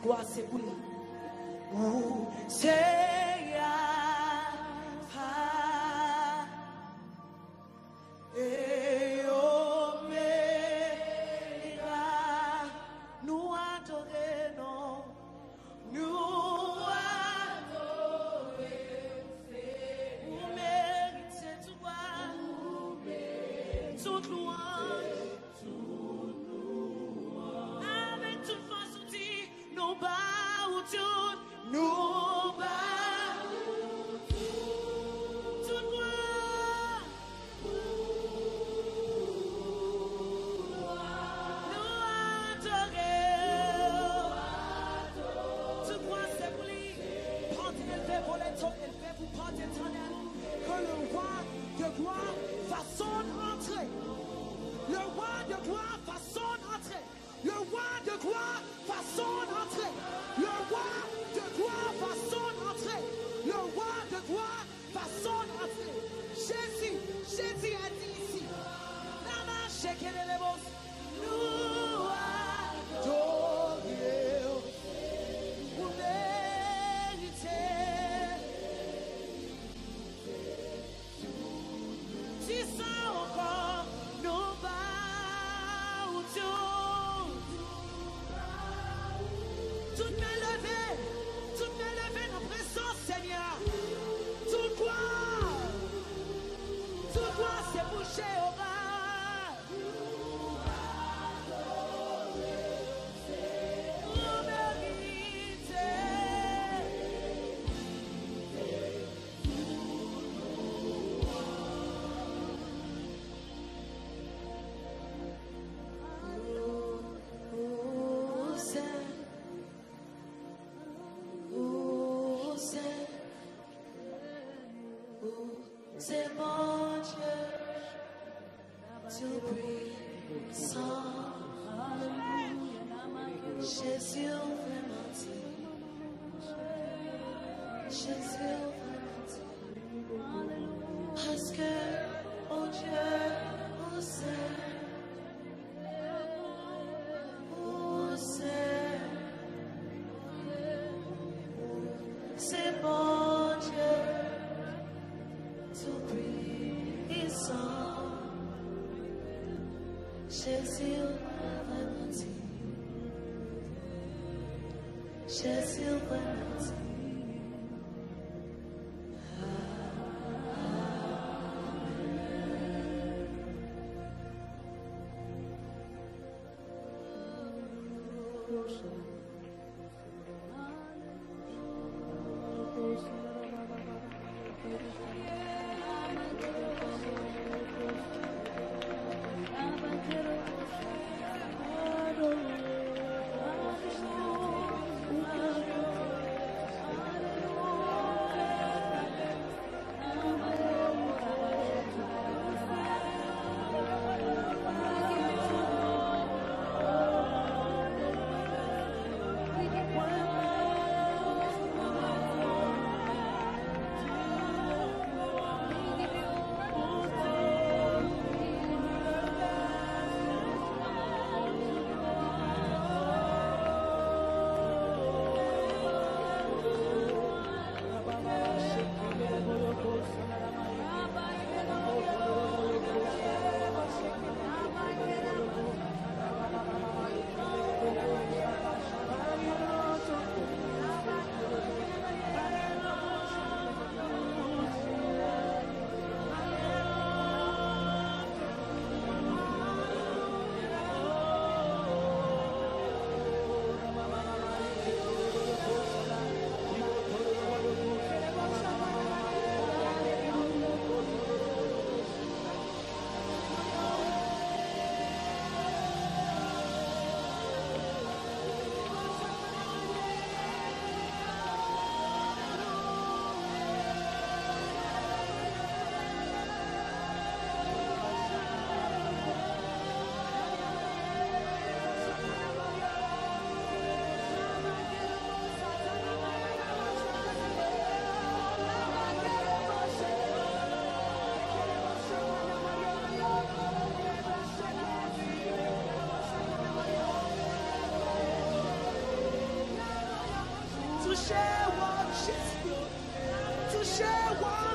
gloire c'est pour lui. Ou c'est Alpha et Omega. Nous adorons, nous adorons. Vous méritez toute louange. Avec toute force outil, nous battons tout, nous battons toute gloire. Nous adorons. Toute gloire c'est pour lui. Portez élevé pour les taux élevés, vous portez éternel. Que le roi de gloire fasse son entrée. Le roi de gloire fasse son entrée. Le roi de gloire fasse son entrée. Le roi de gloire fasse son entrée. Le roi de gloire fasse son entrée. Jésus a dit ici. Nama shekele les boss. Nous adorons. Vous méritez. Si ça encore, nous battons toutes mes levées dans présence, Seigneur. Toute gloire c'est pour Jéhovah. Vous méritez. C'est bon Dieu, tu pries sans Jésus vraiment dit, Jésus vraiment dit, parce que, oh Dieu, vous c'est bon Dieu. Jésus vraiment dit, Jésus vraiment dit.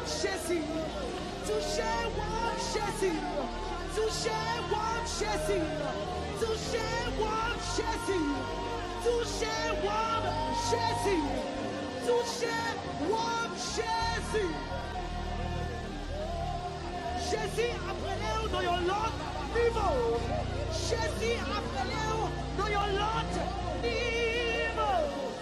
Jésus. Touchez-moi, Jésus. Touchez-moi, Jésus. Touchez-moi, Jésus. Touchez-moi, Jésus. Touchez-moi, Jésus. Jésus appelez-vous dans your lot niveau. Jésus appelez-vous dans your lot niveau.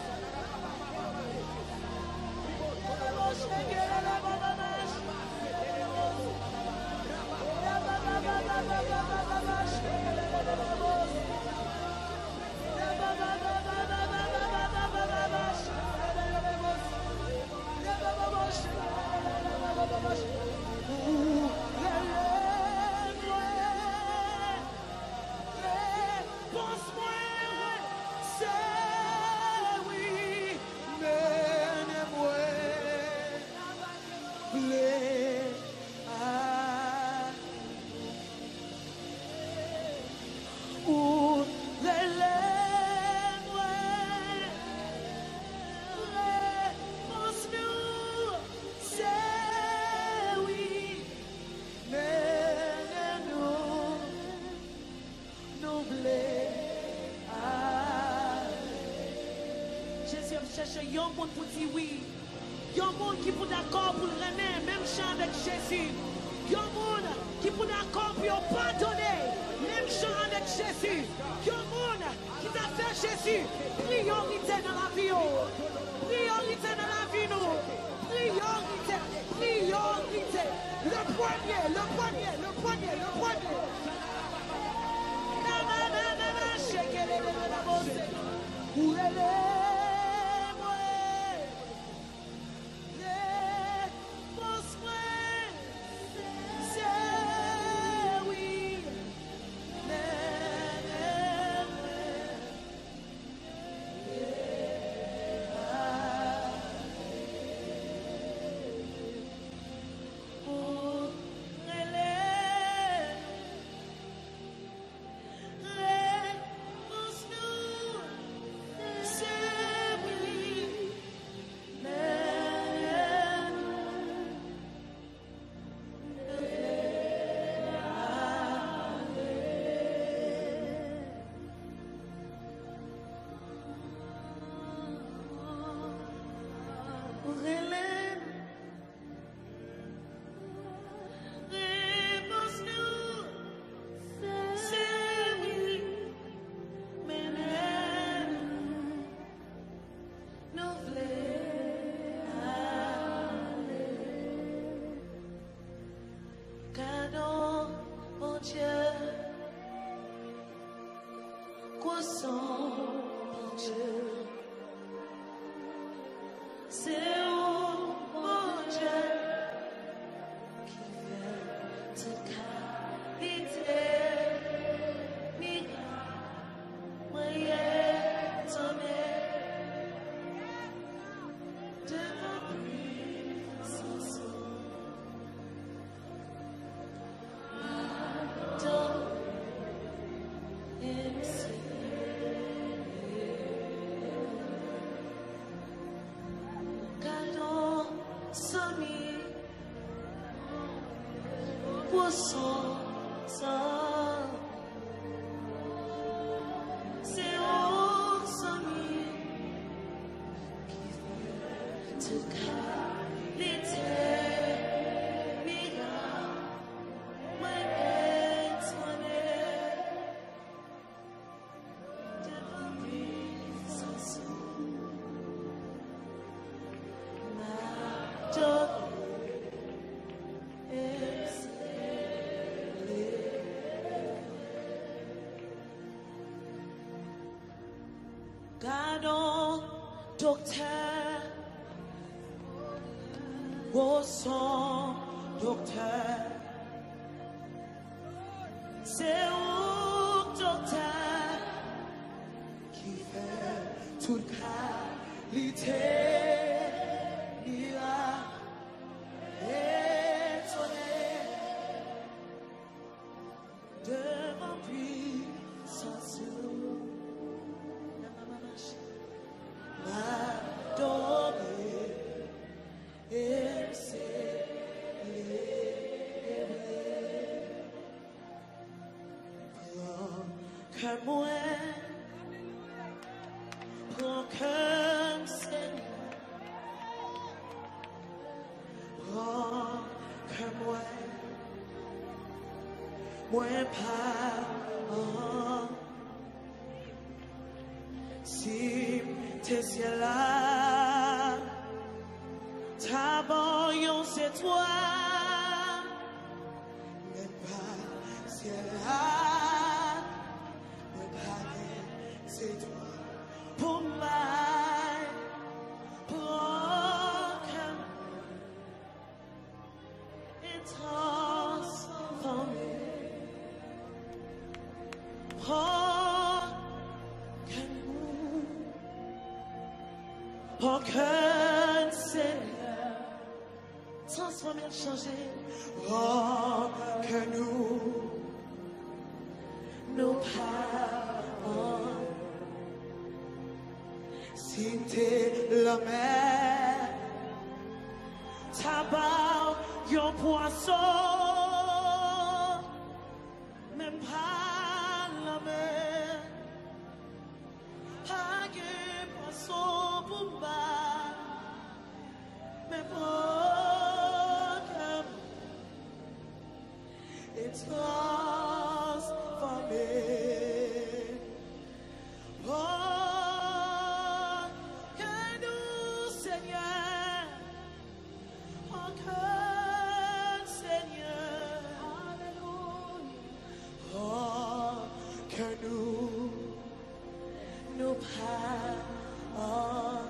Yon moun pour dire oui. Yon moun qui pour d'accord pour remettre même chant avec Jésus. Yon moun qui pour d'accord pour pardonner même chant avec Jésus. Yon moun qui t'a fait Jésus priorité dans la vie. Priorité dans la vie nous. Priorité. Priorité. Le premier. Où elle est? Gardons, docteur, au son, docteur, c'est où, docteur, qui fait toute qualité, il a étonné devant puissance. Adoré et c'est que moi, prends comme Seigneur, prends que moi pas, si t'es ciel là, ta voyance c'est toi. C'est toi pour moi, broken et transformé, broken Seigneur, transformé, changé, broken nous parlons. Si t'es la mer, tabac, yon poisson, même pas la mer, pas de poisson pour moi, mais pour it's transformé. Nous parlons.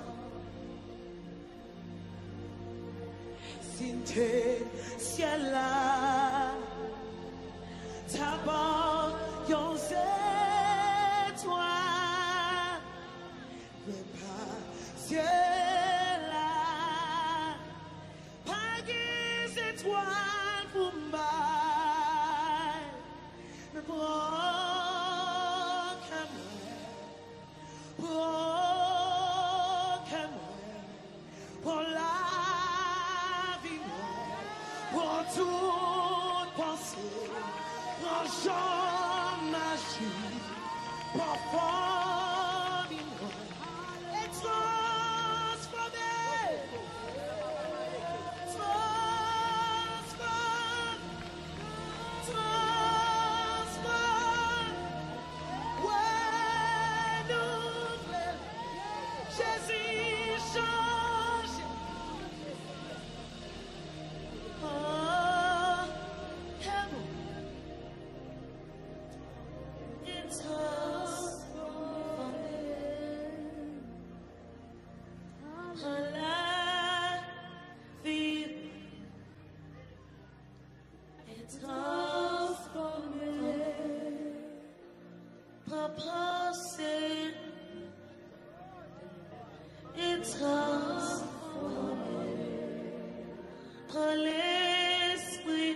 Si t'es ciel là, ta bonne c'est toi. Mais pas ciel là, pas des étoiles pour moi. Mais pour la vie, pour toute pensée, pour Jean magie, pour forme, et transformé, transforme, ouais, nous, Jésus change. Par l'esprit,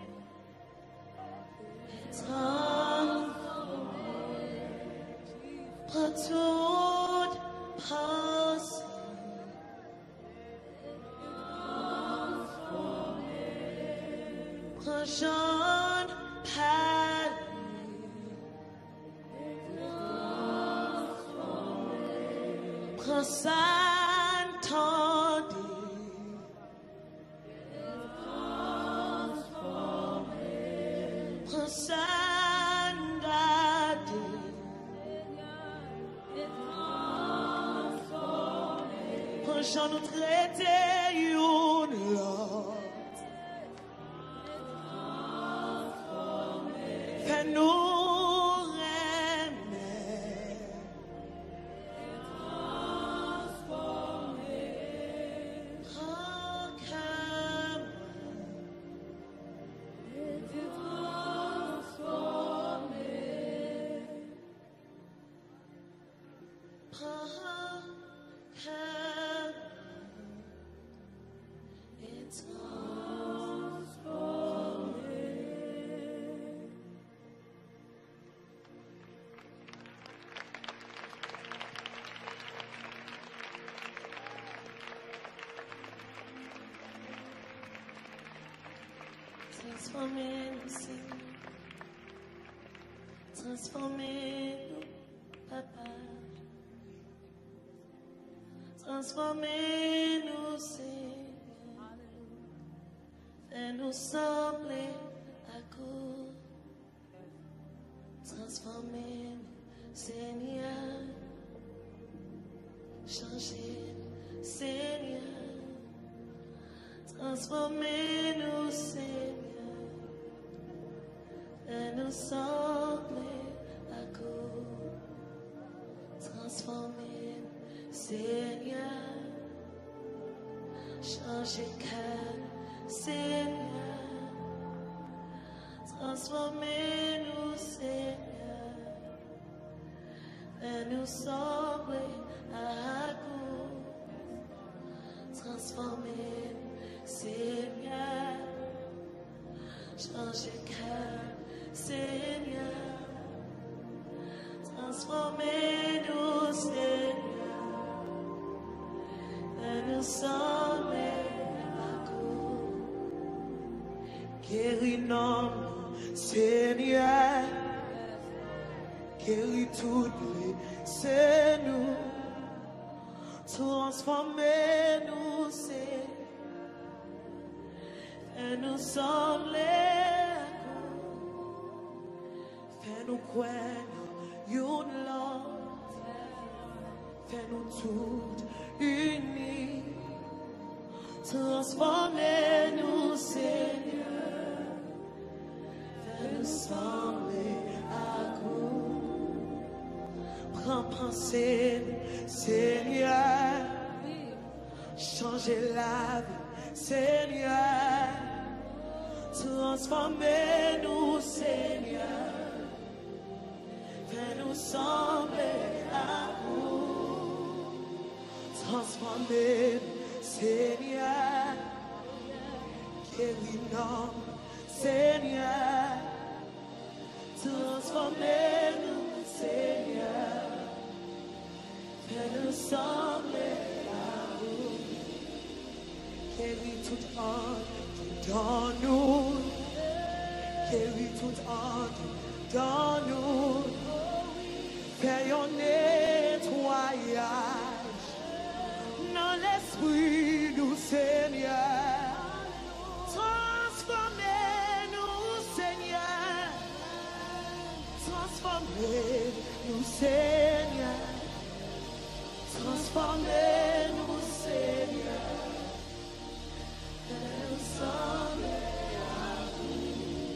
par toute pensée, par Jean Paris, par Saint-Andy. J'en nous traiter une l'autre. Fais-nous aimer. Transformez-nous, Papa. Transformez-nous, Seigneur. Fais-nous sembler à cause. Transformez-nous, Seigneur. Changez-nous, Seigneur. Transformez-nous, Seigneur. Fais-nous sembler à cause. Transformez-nous, Seigneur. Changez cœur, Seigneur. Transformez-nous, Seigneur. Fais-nous sembler à vous. Transformez-nous, Seigneur. Changez cœur, Seigneur. Transformez-nous, Seigneur. Fais-nous sembler à vous. Guéris-nous, Seigneur. Guéris toutes les nous. Transformez-nous, Seigneur. Fais-nous sembler à vous. Fais-nous croire, une Lord. Fais-nous toutes unis. Transformez-nous, Seigneur. Fais-nous sembler à vous. Prends pensée, Seigneur. Changez la vie, Seigneur. Transformez-nous, Seigneur. Fais-nous sembler à vous. Transformez-nous, Seigneur. Guéris-nous, Seigneur. Transformez-nous, Seigneur. Fais-nous sembler à vous. Guéris toute honte dans nous. Guéris toute honte dans nous. Fais un nettoyage dans l'esprit, nous, Seigneur. Transformez-nous, Seigneur. Transformez-nous, Seigneur. Transformez-nous, Seigneur. Fais-nous sembler à vous.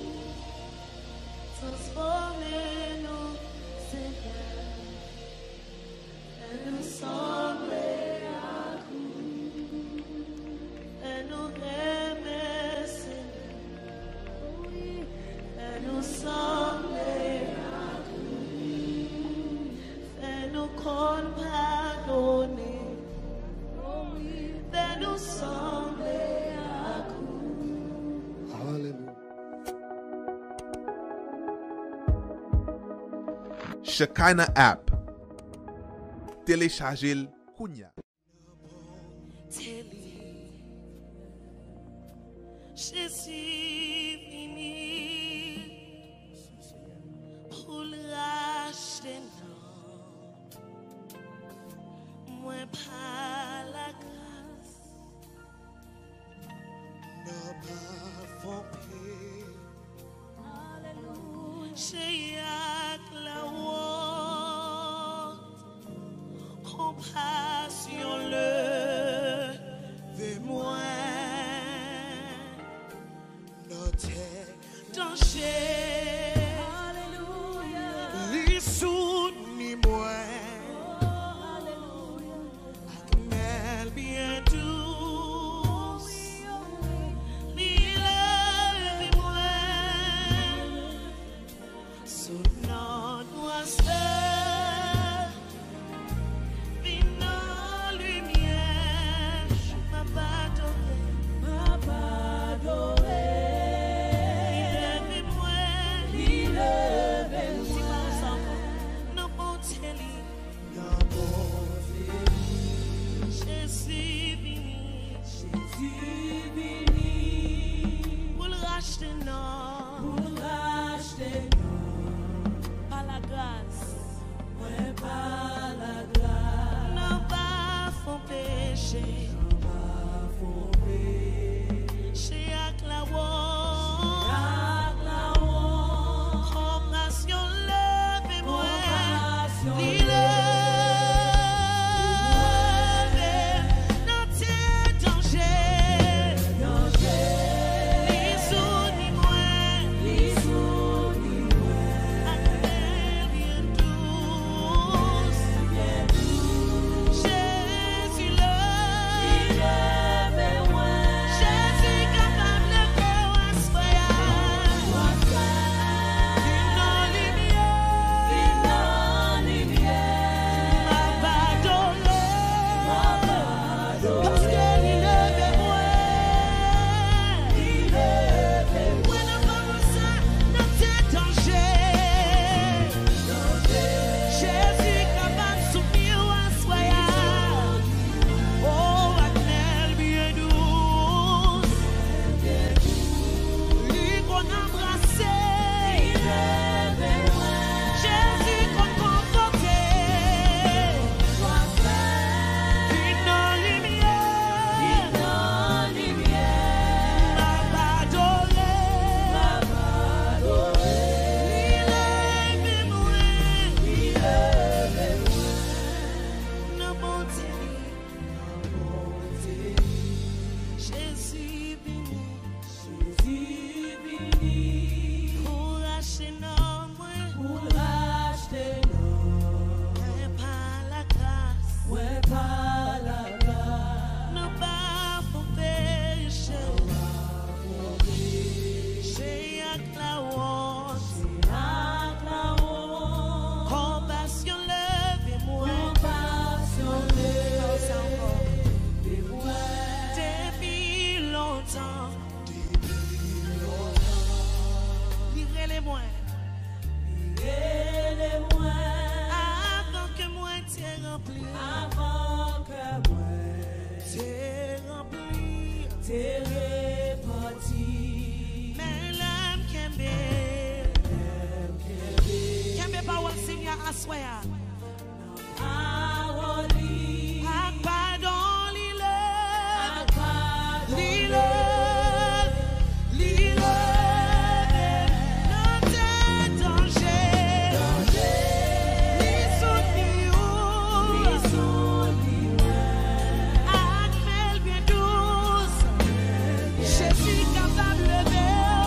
Transformez-nous, Seigneur. Fais-nous sembler à vous. Fais-nous aimer, Seigneur. Fais-nous sembler à vous. Fais-nous pardonner. Fais-nous sembler à vous. Alléluia. Shekinah app. Téléchargez-le Kounia. Jésus vini pour racheter moi par la grâce. Nous pas paix. Alléluia. J'ai la honte, compassion le de moi. Notre danger. Alléluia. Les sous ni moi. Bien douce, lève-moi, sous notre seul, vino lumière, m'a adoré, lève-moi, nos bontés, Jésus vini, pour racheter non, par Non pas font péché. Chez Aklawo. Compassion levez-moi.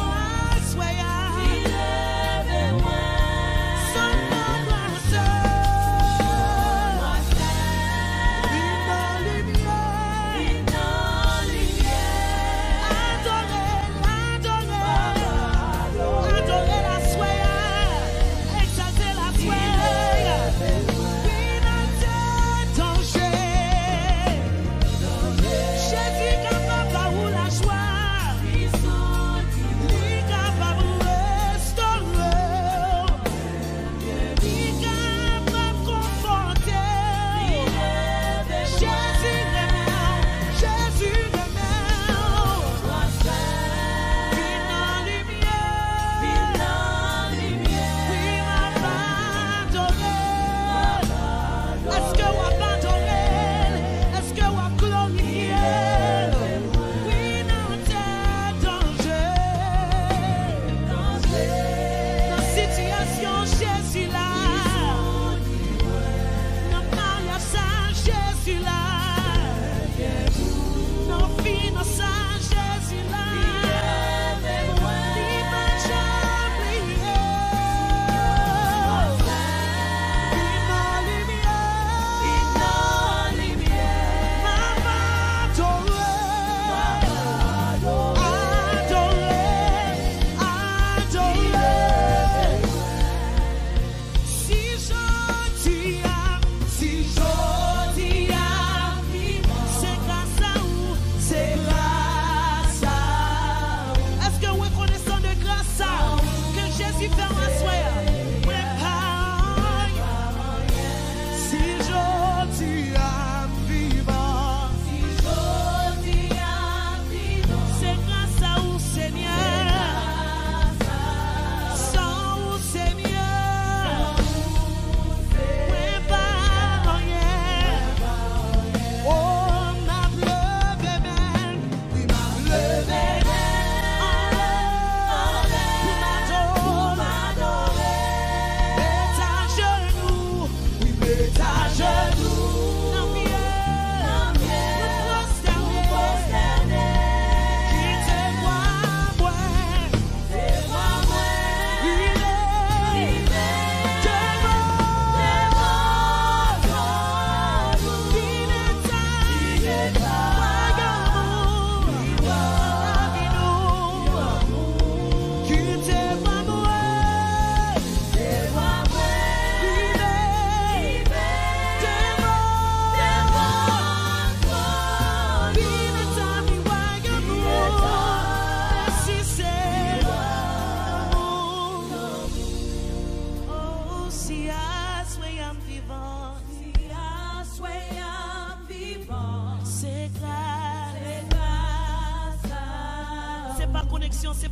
Son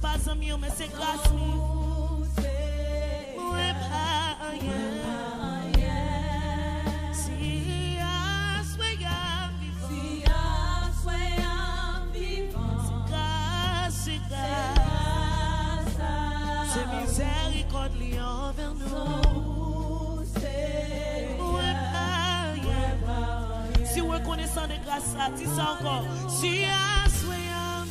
pas ami, mais c'est grâce. Moi, pas rien. Si à soyam vivant, c'est grâce. C'est miséricorde liée envers nous. Moi, pas rien. Si reconnaissant de grâce, ça dit ça encore. Si à soyam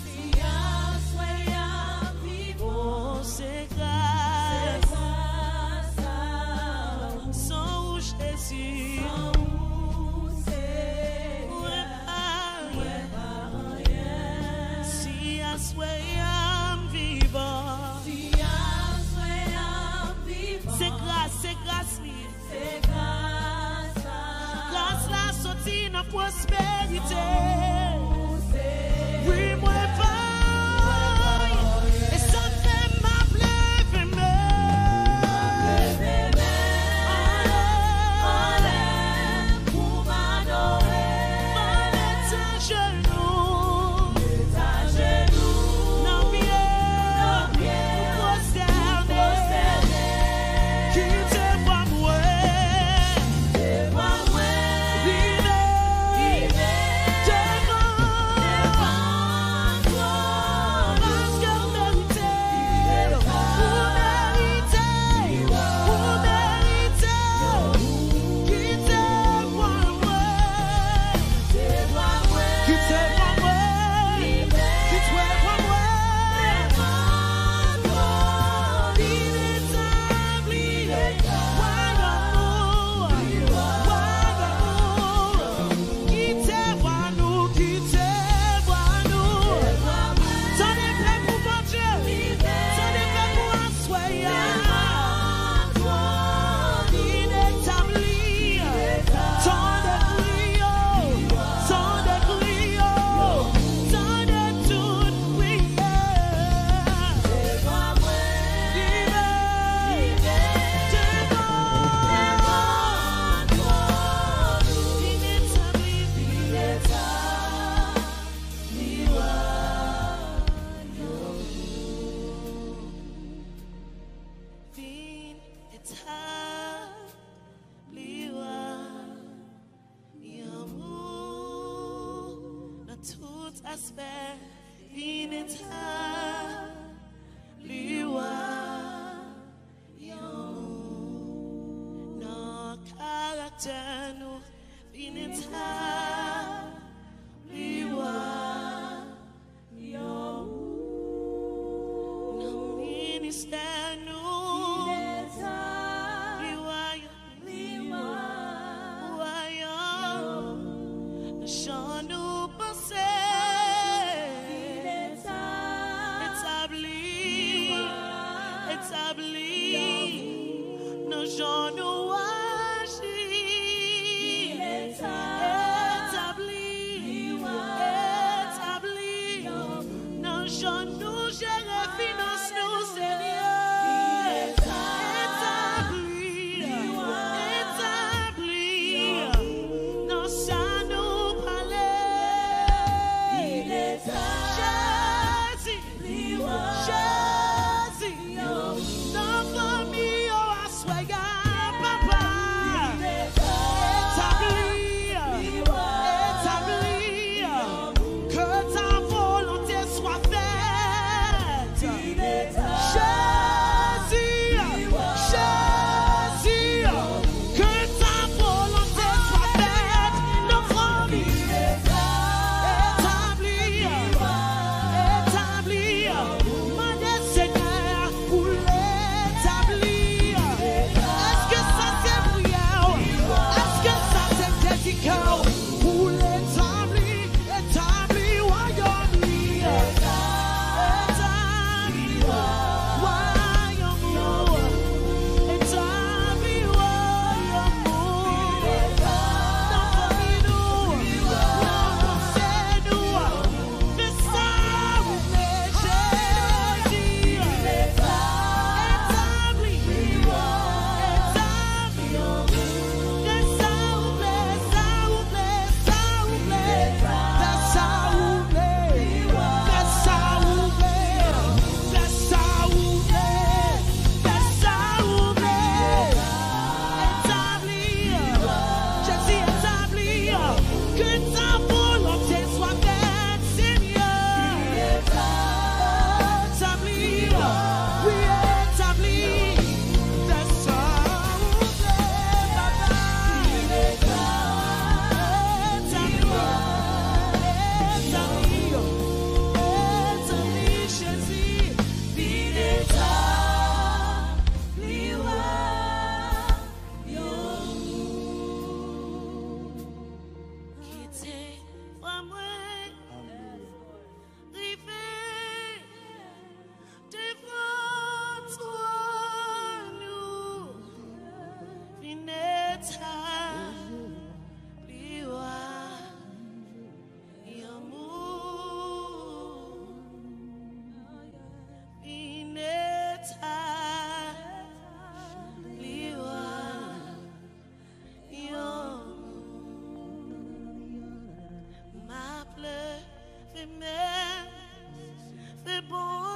vivant, c'est grâce. Sans Jésus, si à soyam vivant, c'est grâce, grâce la sortie dans prospérité. Oui, moi, et ça fait m'appeler, aspect inenta liwa no character no inenta liwa no minister no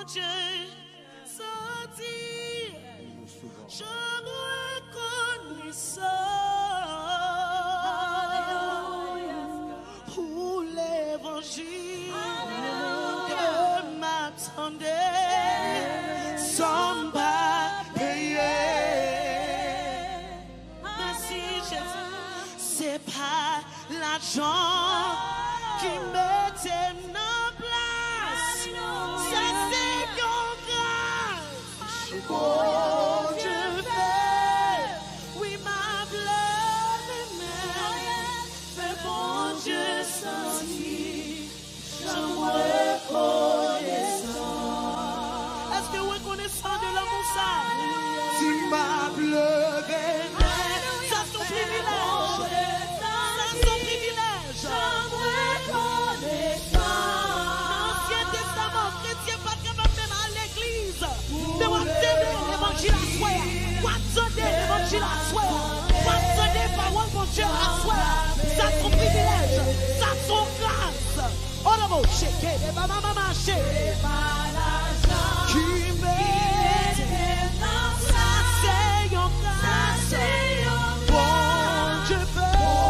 Dieu sorti, je reconnais ça pour l'évangile que m'attendait sans pas payer. Merci Jésus, c'est pas l'argent qui mettait en place, ça c'est ton grâce. Oh Dieu fait, oui ma bleu mais bon Dieu senti, je reconnaissant. Est-ce que reconnaissant de l'amour ça? Tu m'as pleuré. Ça son privilège. L'Ancien Testament, chrétien pas capable même à l'église. Mais on t'aime l'évangile à soi. On t'aime l'évangile à soi. On t'aime parole mon Dieu à soi. Ça son privilège. Ça son grâce. Oh non, mon chéké, les maman marché. Qui m'aide. Ça c'est yon grâce. Bon Dieu fait.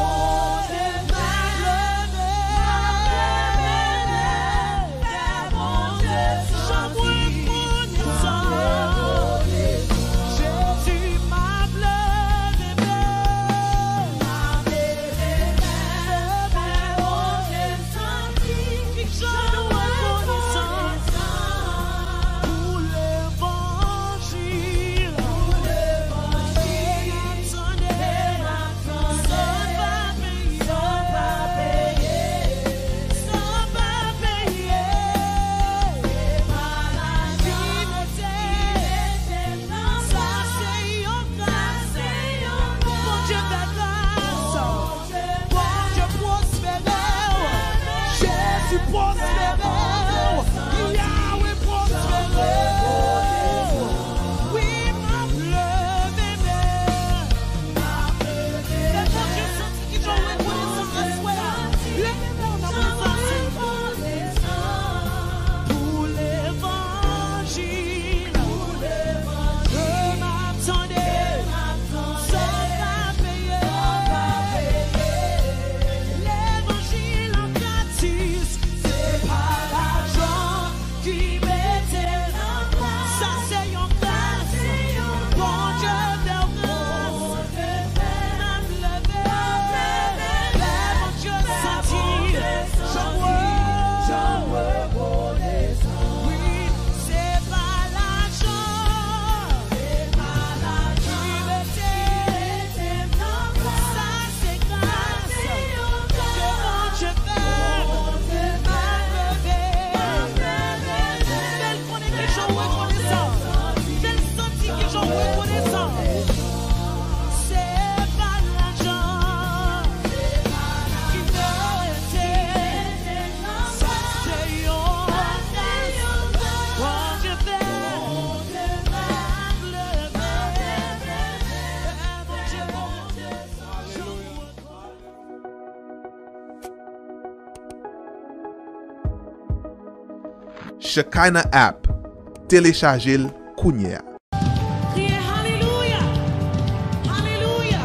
Shekinah app, téléchargez-le kounya. Criez Alléluia. Alléluia.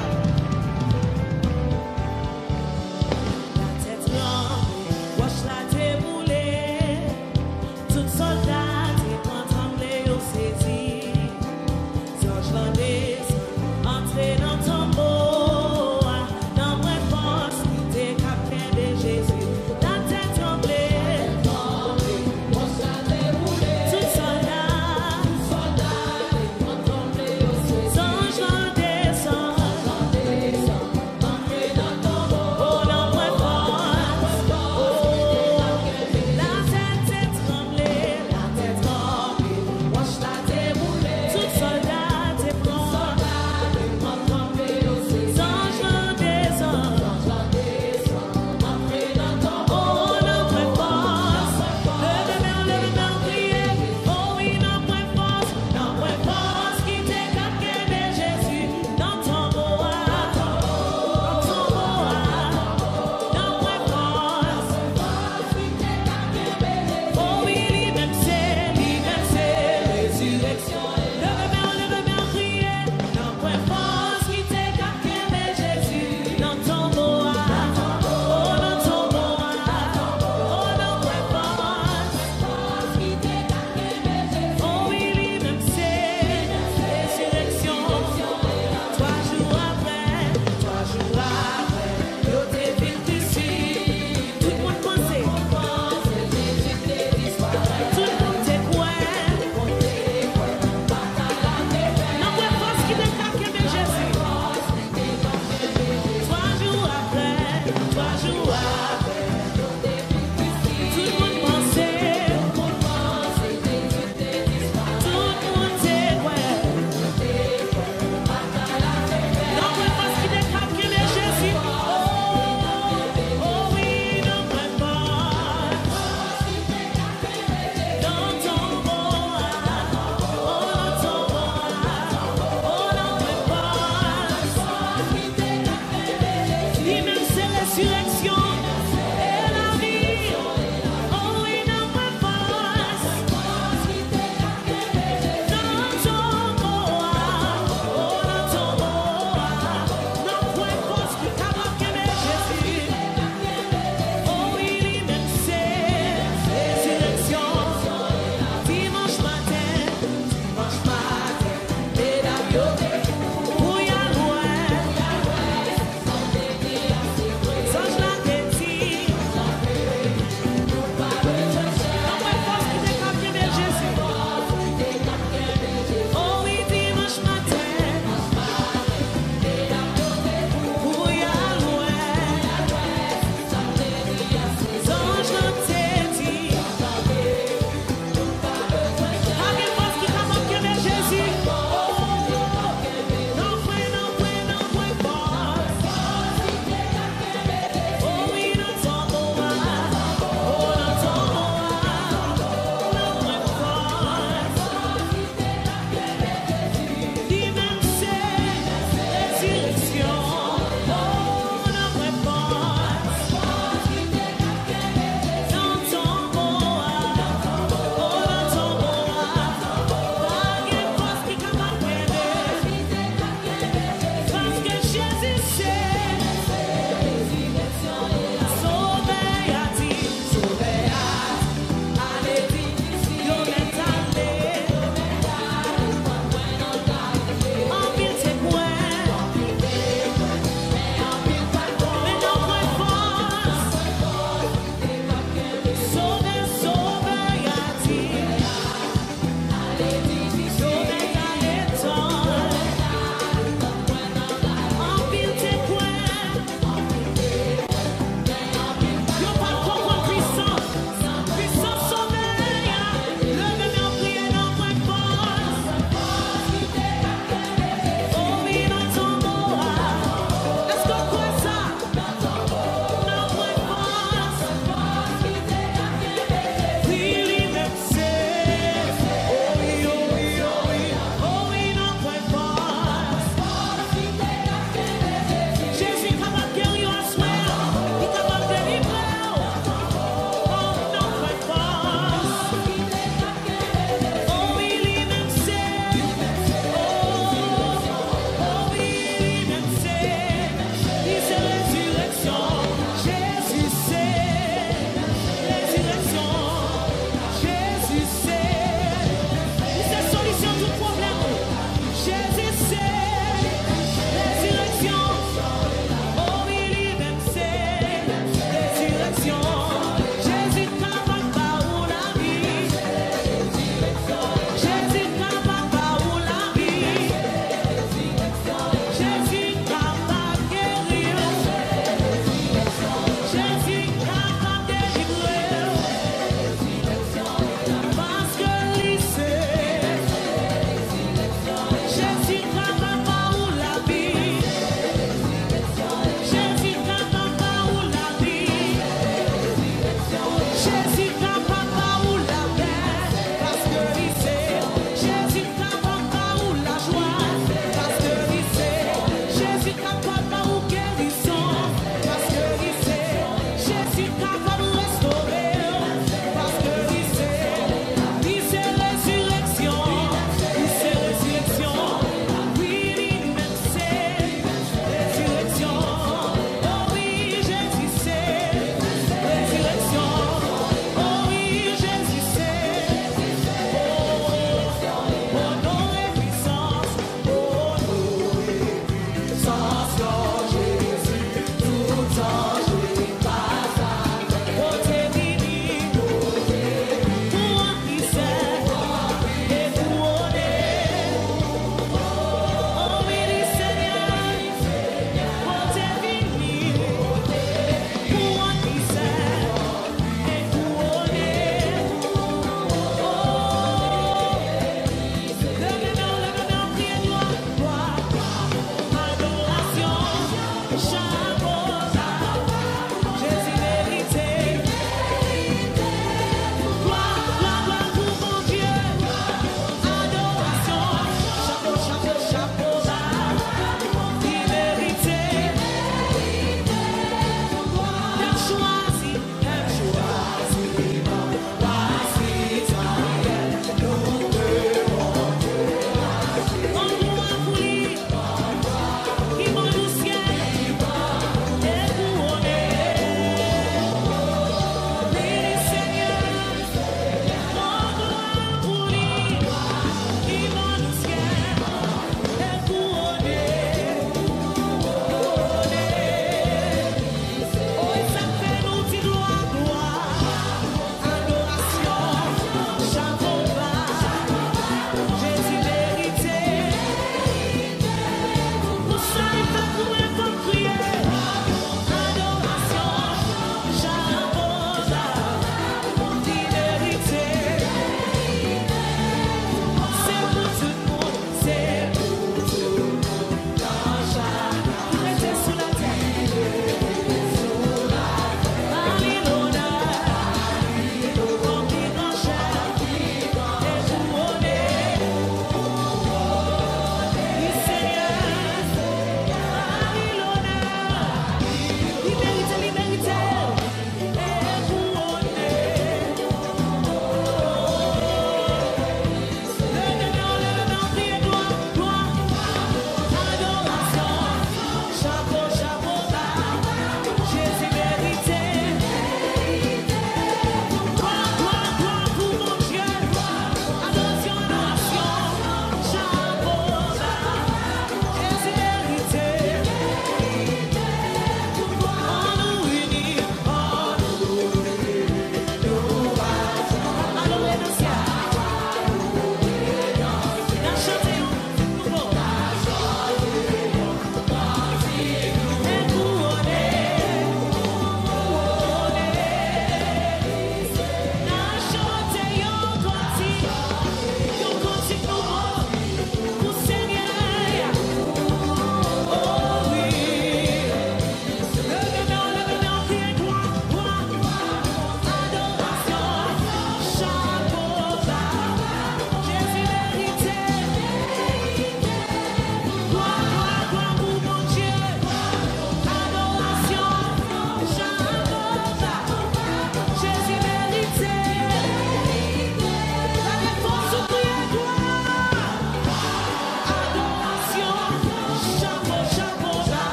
La tête longue, wash la déboulée. Tout soldat est tremblé au saisi. George Landis, entré dans ton beau. Dans ma force, qui t'est capté de Jésus. La tête tremblée. Tout soldat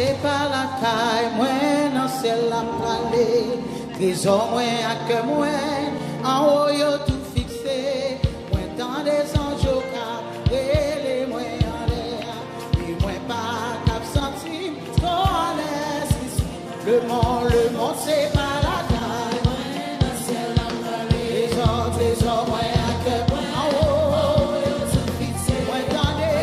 c'est pas la caille, moi, non, c'est la pralée. Trésor, moi, à que moi, en haut, yo tout fixé. Moi, dans des anges, les moi, en l'air. Et moi, pas cap senti, trop en l'air. Le monde, c'est pas la caille, moi, non, c'est la pralée. Trésor, moi, à que moi, en haut, yo tout fixé. Moi, dans des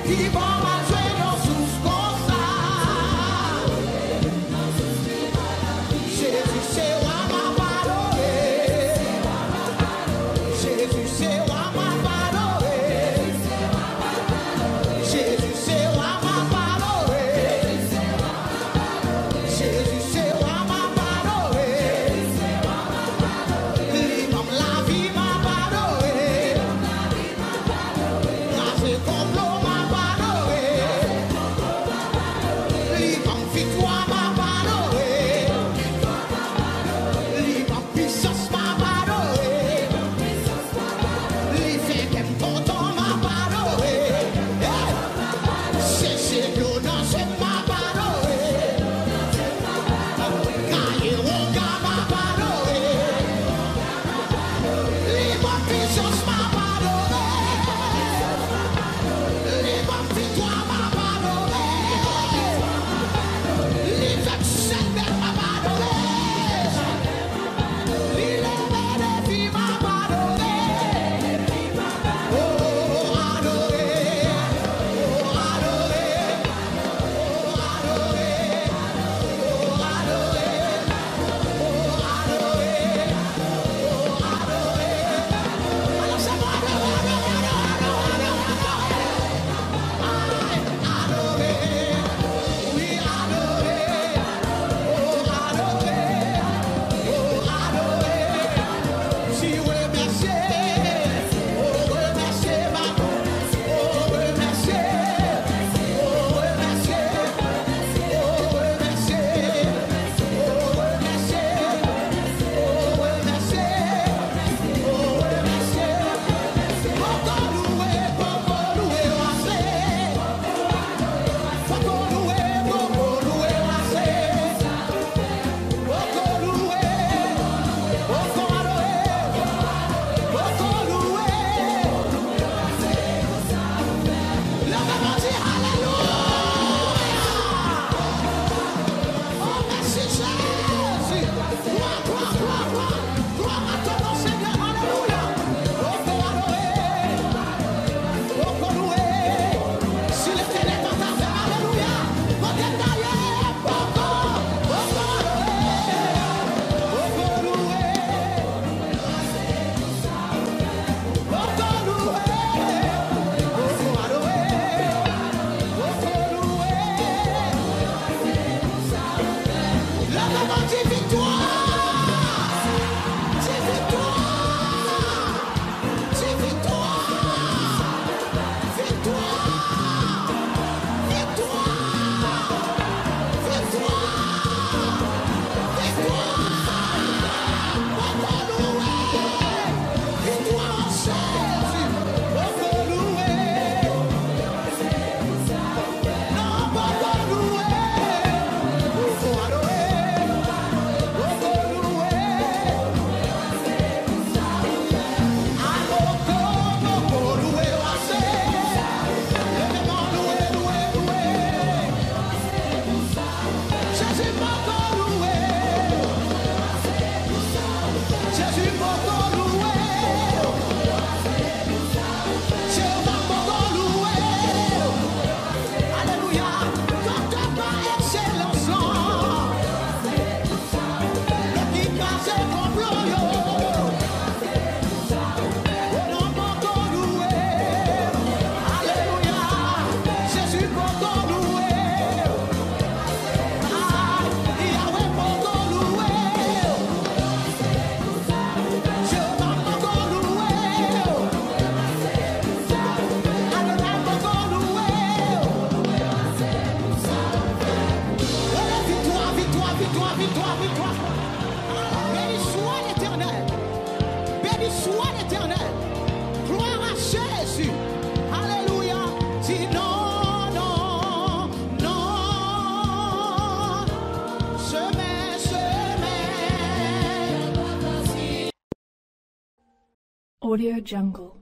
Audio Jungle.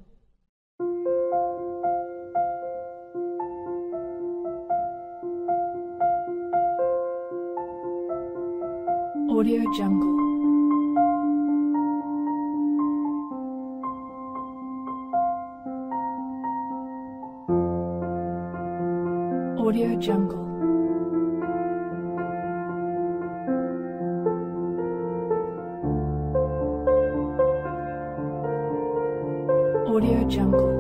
Audio Jungle. Audio Jungle. Audio Jungle.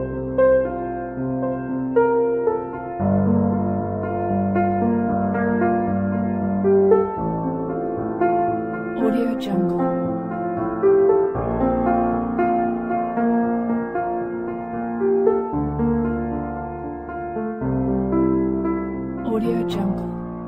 Audio Jungle. Audio Jungle.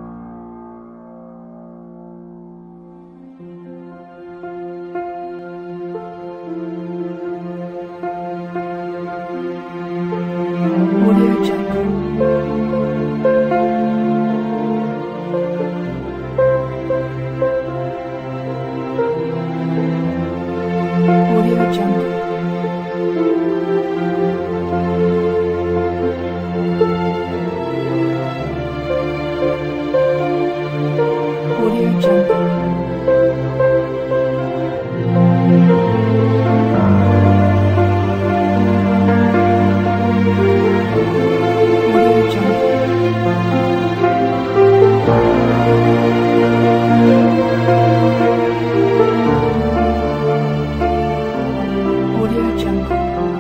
Audio Jungle. Audio Jungle. Audio Jungle. Audio Jungle. Audio Jungle.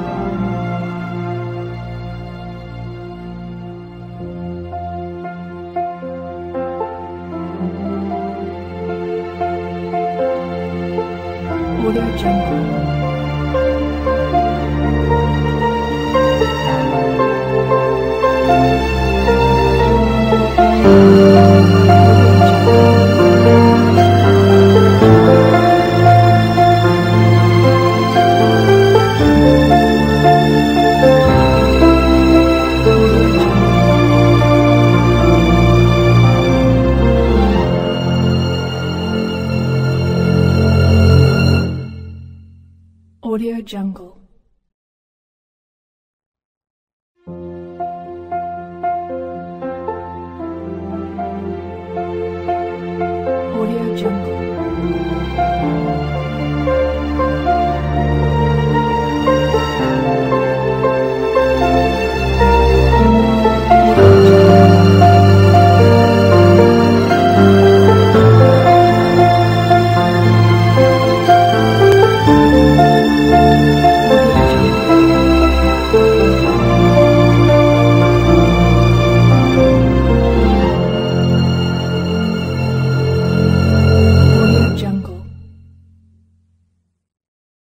Audio Jungle. Audio Jungle.